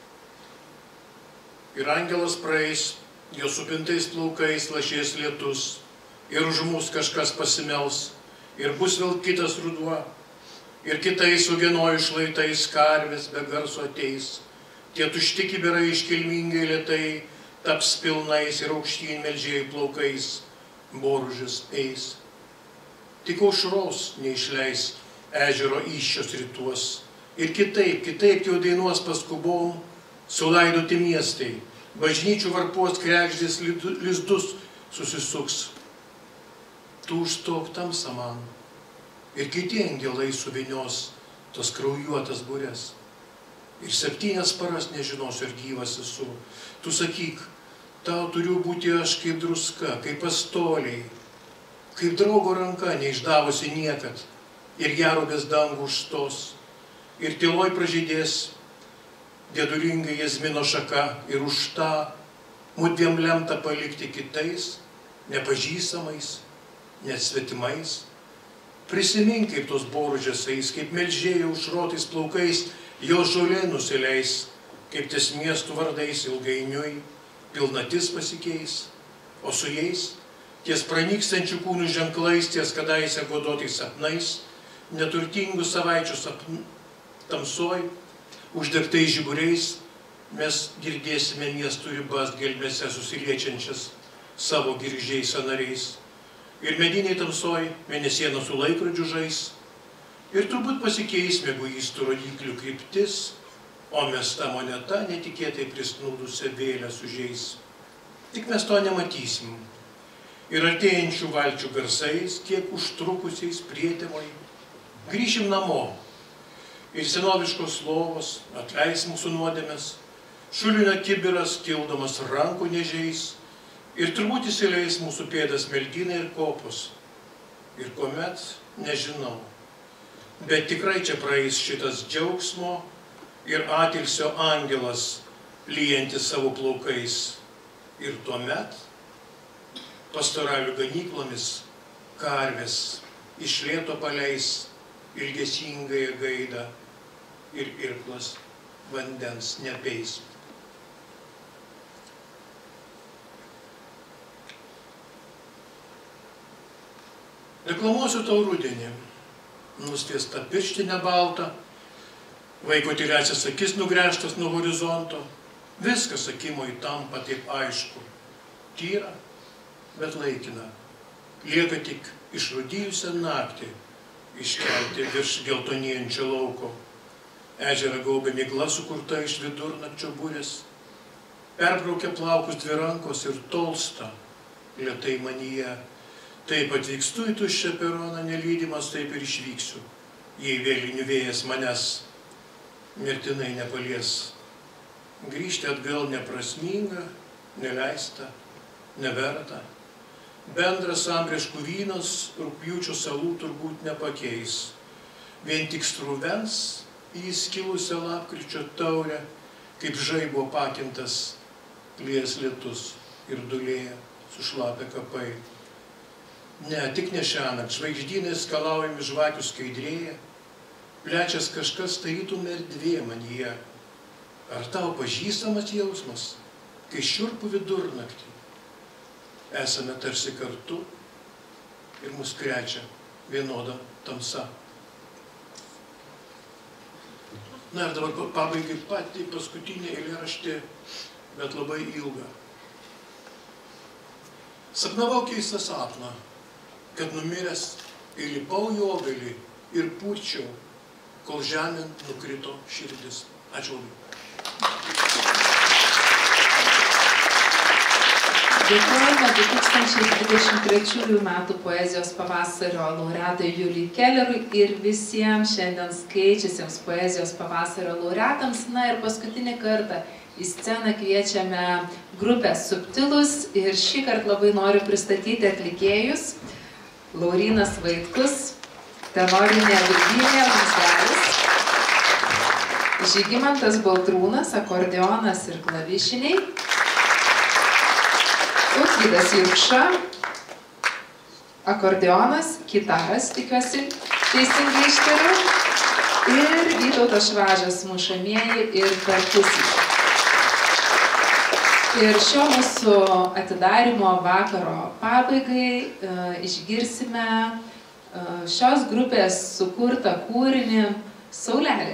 Ir angelas praeis, jo supintais plaukais lašės lietus, ir už mus kažkas pasimels, ir bus vėl kitas ruduo, ir kitais ugenojų šlaitais karvės be garso ateis, tie tušti kibirai iškilmingai lėtai taps pilnais ir aukštyn melžėjų plaukais, boružis eis. Tik aušros neišleis ežero įsčios rytuos, ir kitaip, kitaip jau dainuos paskubom, sulaidoti miestai, bažnyčių varpos kregždės lizdus susisuks. Tu užstok tamsą man, ir kiti angelai suvinios tas kraujuotas bures. Ir septynias paras nežinosiu, ar gyvas esu. Tu sakyk, tau turiu būti aš kaip druska, kaip pastoliai, kaip draugo ranka neišdavusi niekad, ir gerobės dangų užstos, ir tyloj pražydės dėdulingai jazmino šaka, ir už tą mudviem lemta palikti kitais, nepažįstamais, net svetimais. Prisimink, kaip tos boružės eis, kaip melžėjai užrotais plaukais, jos žolė nusileis, kaip ties miestų vardais ilgainiui pilnatis pasikeis, o su jais, ties pranykstančių kūnų ženklais, ties kadaise godotais sapnais, neturtingų savaičių sapnų tamsoj, uždegtais žiburiais, mes girdėsime miestų ribas gelmėse susiliečiančias savo giržiais sanariais. Ir mediniai tamsoj mėnesiena su laikrodžiu žais, ir turbūt pasikeis mieguistų rodyklių kryptis, o mesta moneta netikėtai prisnūdusią vėlę sužeis. Tik mes to nematysim. Ir artėjančių valčių garsais, kiek užtrukusiais prietemoj, grįšim namo. Ir senoviškos lovos atleis mūsų nuodėmes, šulinio kibiras kildamas rankų nežiais, ir turbūt įsileis mūsų pėdas meldynai ir kopos. Ir kuomet, nežinau, bet tikrai čia praeis šitas džiaugsmo ir atilsio angelas, lyjantis savo plaukais. Ir tuomet pastoralių ganyklomis karvės iš lėto paleis ilgesingąją gaidą ir irklas vandens nepeis. Reklamuosiu tau rudenį, nustiesta pirštinė balta, vaiko tyliasias akis nugręžtas nuo horizonto, viskas akimoj tampa taip aišku, tyra, bet laikina, lieka tik išrūdijusią naktį, iškelti virš geltonėjančio lauko. Ežerą gaubia migla sukurta iš vidurnakčio burės, perbraukia plaukus dvi rankos ir tolsta lėtai manyje. Taip atvykstu į tuščią peroną nelydimas, taip ir išvyksiu, jei vėlinių vėjas manęs mirtinai nepalies. Grįžti atgal neprasminga, neleista, neverta. Bendras sambrieškų vynas rugpjūčio salų turbūt nepakeis. Vien tik struvens į įskilusią lapkričio taurę, kaip žaibo pakintas lies lietus ir dulėja sušlapę kapai. Ne, tik ne šiąnakt, žvaigždynai skalaujami žvakių skaidrėja, plečias kažkas tarytum erdvė manyje. Ar tau pažįstamas jausmas, kai šiurpų vidurnaktį esame tarsi kartu ir mus krečia vienoda tamsa. Na ir dabar pabaigai patį paskutinį eilėraštį, bet labai ilgą. Sapnavau keistą sapną, kad numiręs įlipau į obelį ir pūčiau, kol žemėn nukrito širdis. Ačiū labai. Dėkojame du tūkstančiai dvidešimt trečiųjų metų poezijos pavasario laureatui Juliui Kellerui ir visiems šiandien skaičiusiems poezijos pavasario laureatams. Na ir paskutinį kartą į sceną kviečiame grupę Subtilus ir šį kartą labai noriu pristatyti atlikėjus. Laurynas Vaitkus, tenorinė Virginija Musdelis, Žygimantas Baltrūnas, akordeonas ir klavišiniai, Tautvydas Jurkša, akordeonas, gitaras, tikiuosi teisingai ištariau, ir Vytautas Švažas, mušamieji ir perkusija. Ir šio mūsų atidarymo vakaro pabaigai e, išgirsime e, šios grupės sukurtą kūrinį Saulelė.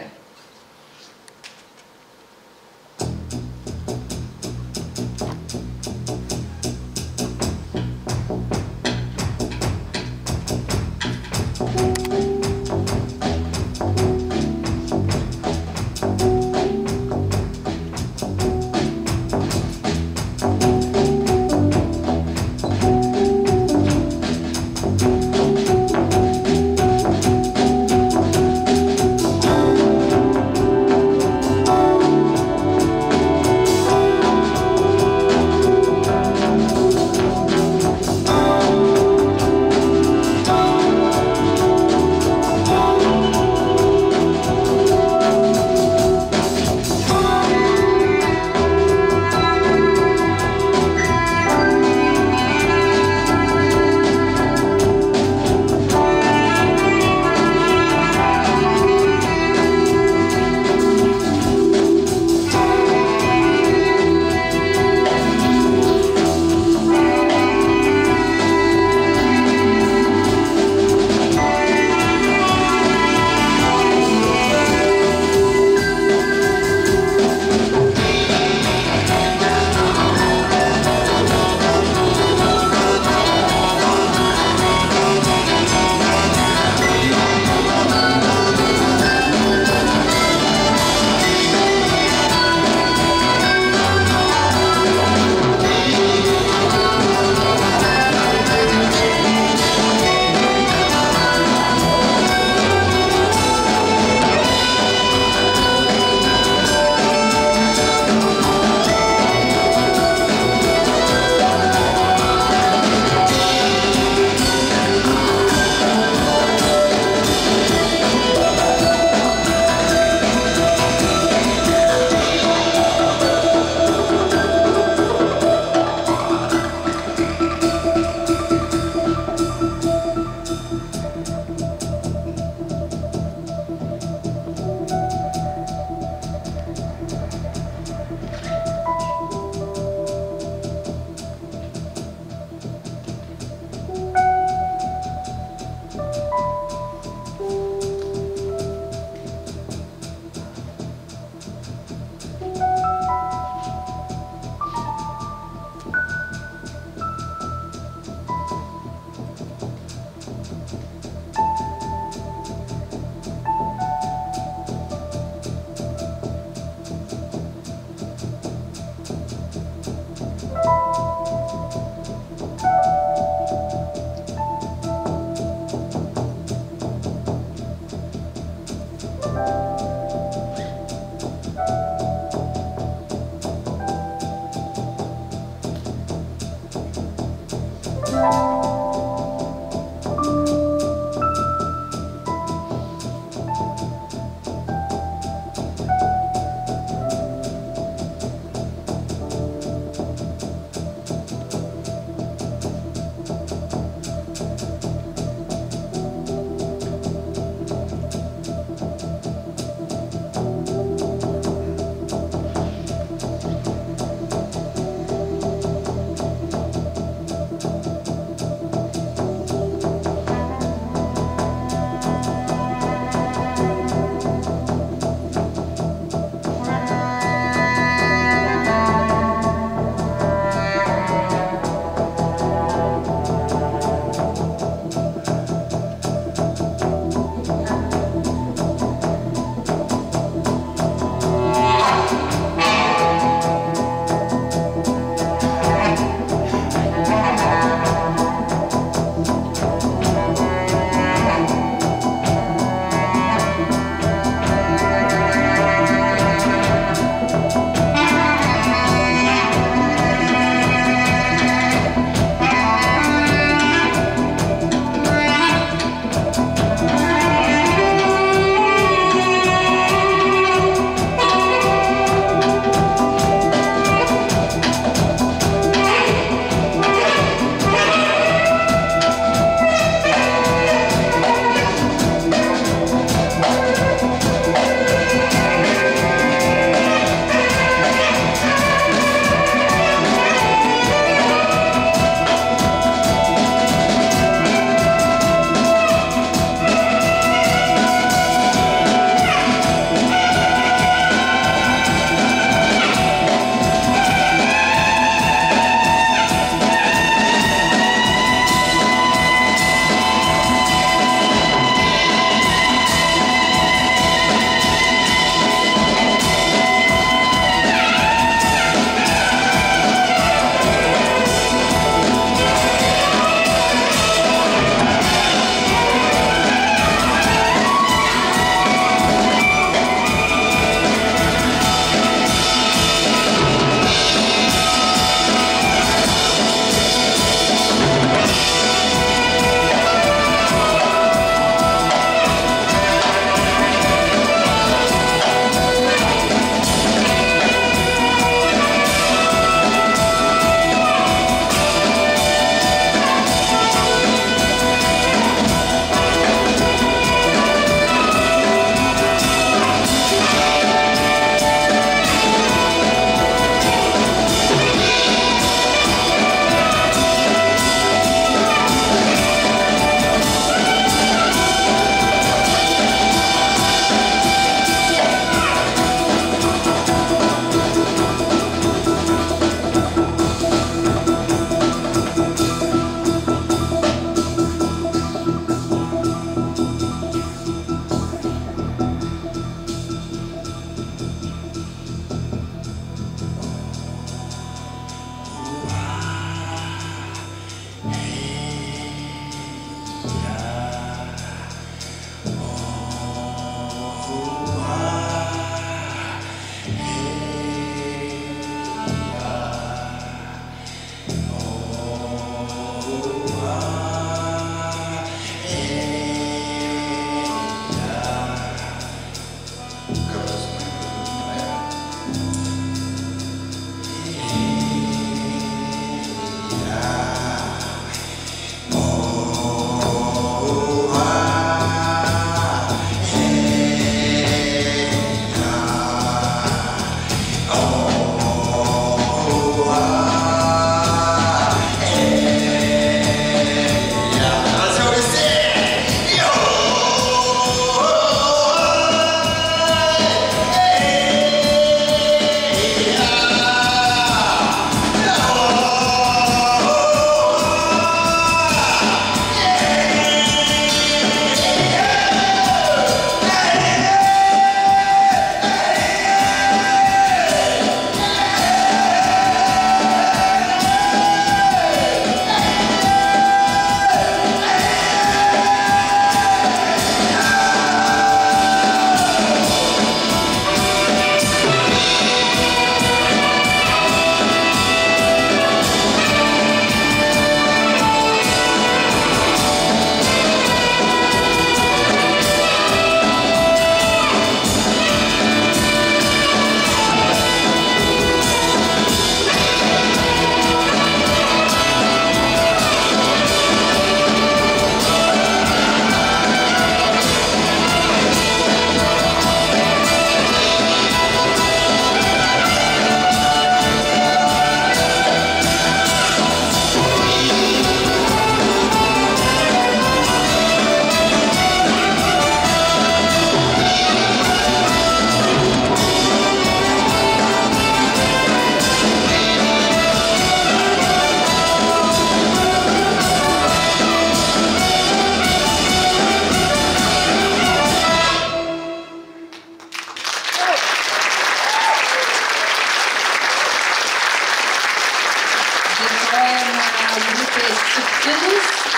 Thank you.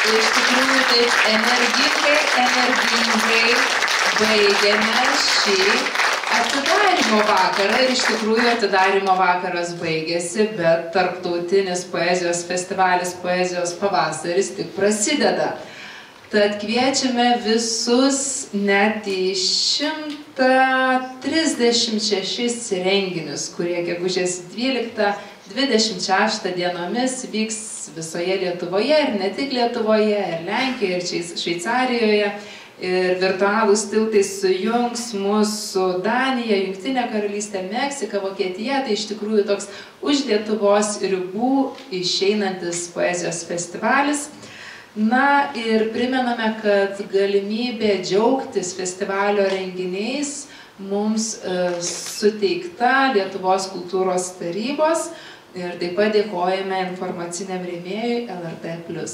iš tikrųjų taip energingai, energingai baigėme šį atidarymo vakarą ir iš tikrųjų atidarymo vakaras baigėsi, bet tarptautinis poezijos festivalis Poezijos pavasaris tik prasideda. Tad kviečiame visus net į šimtą trisdešimt šešis renginius, kurie gegužės dvyliktą dvidešimt šeštą dienomis vyks visoje Lietuvoje ir ne tik Lietuvoje, ir Lenkijoje, ir Šveicarijoje. Ir virtualūs tiltai sujungs mus su Danija, Jungtinė karalystė, Meksika, Vokietija. Tai iš tikrųjų toks už Lietuvos ribų išeinantis poezijos festivalis. Na ir primename, kad galimybė džiaugtis festivalio renginiais mums e, suteikta Lietuvos kultūros tarybos ir taip pat dėkojame informaciniam rėmėjui L R T plus.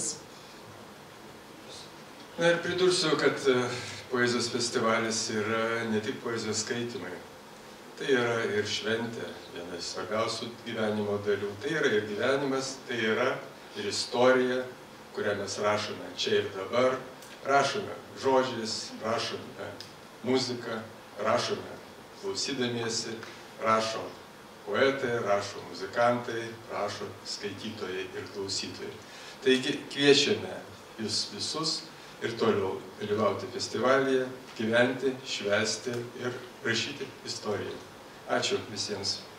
Na ir pridursiu, kad poezijos festivalis yra ne tik poezijos skaitymai. Tai yra ir šventė, viena iš svarbiausių gyvenimo dalių. Tai yra ir gyvenimas, tai yra ir istorija, kurią mes rašome čia ir dabar. Rašome žodžiais, rašome muziką, rašome klausydamiesi, rašo poetai, rašo muzikantai, rašo skaitytojai ir klausytojai. Taigi kviečiame jūs visus ir toliau dalyvauti festivalyje, gyventi, švęsti ir rašyti istoriją. Ačiū visiems.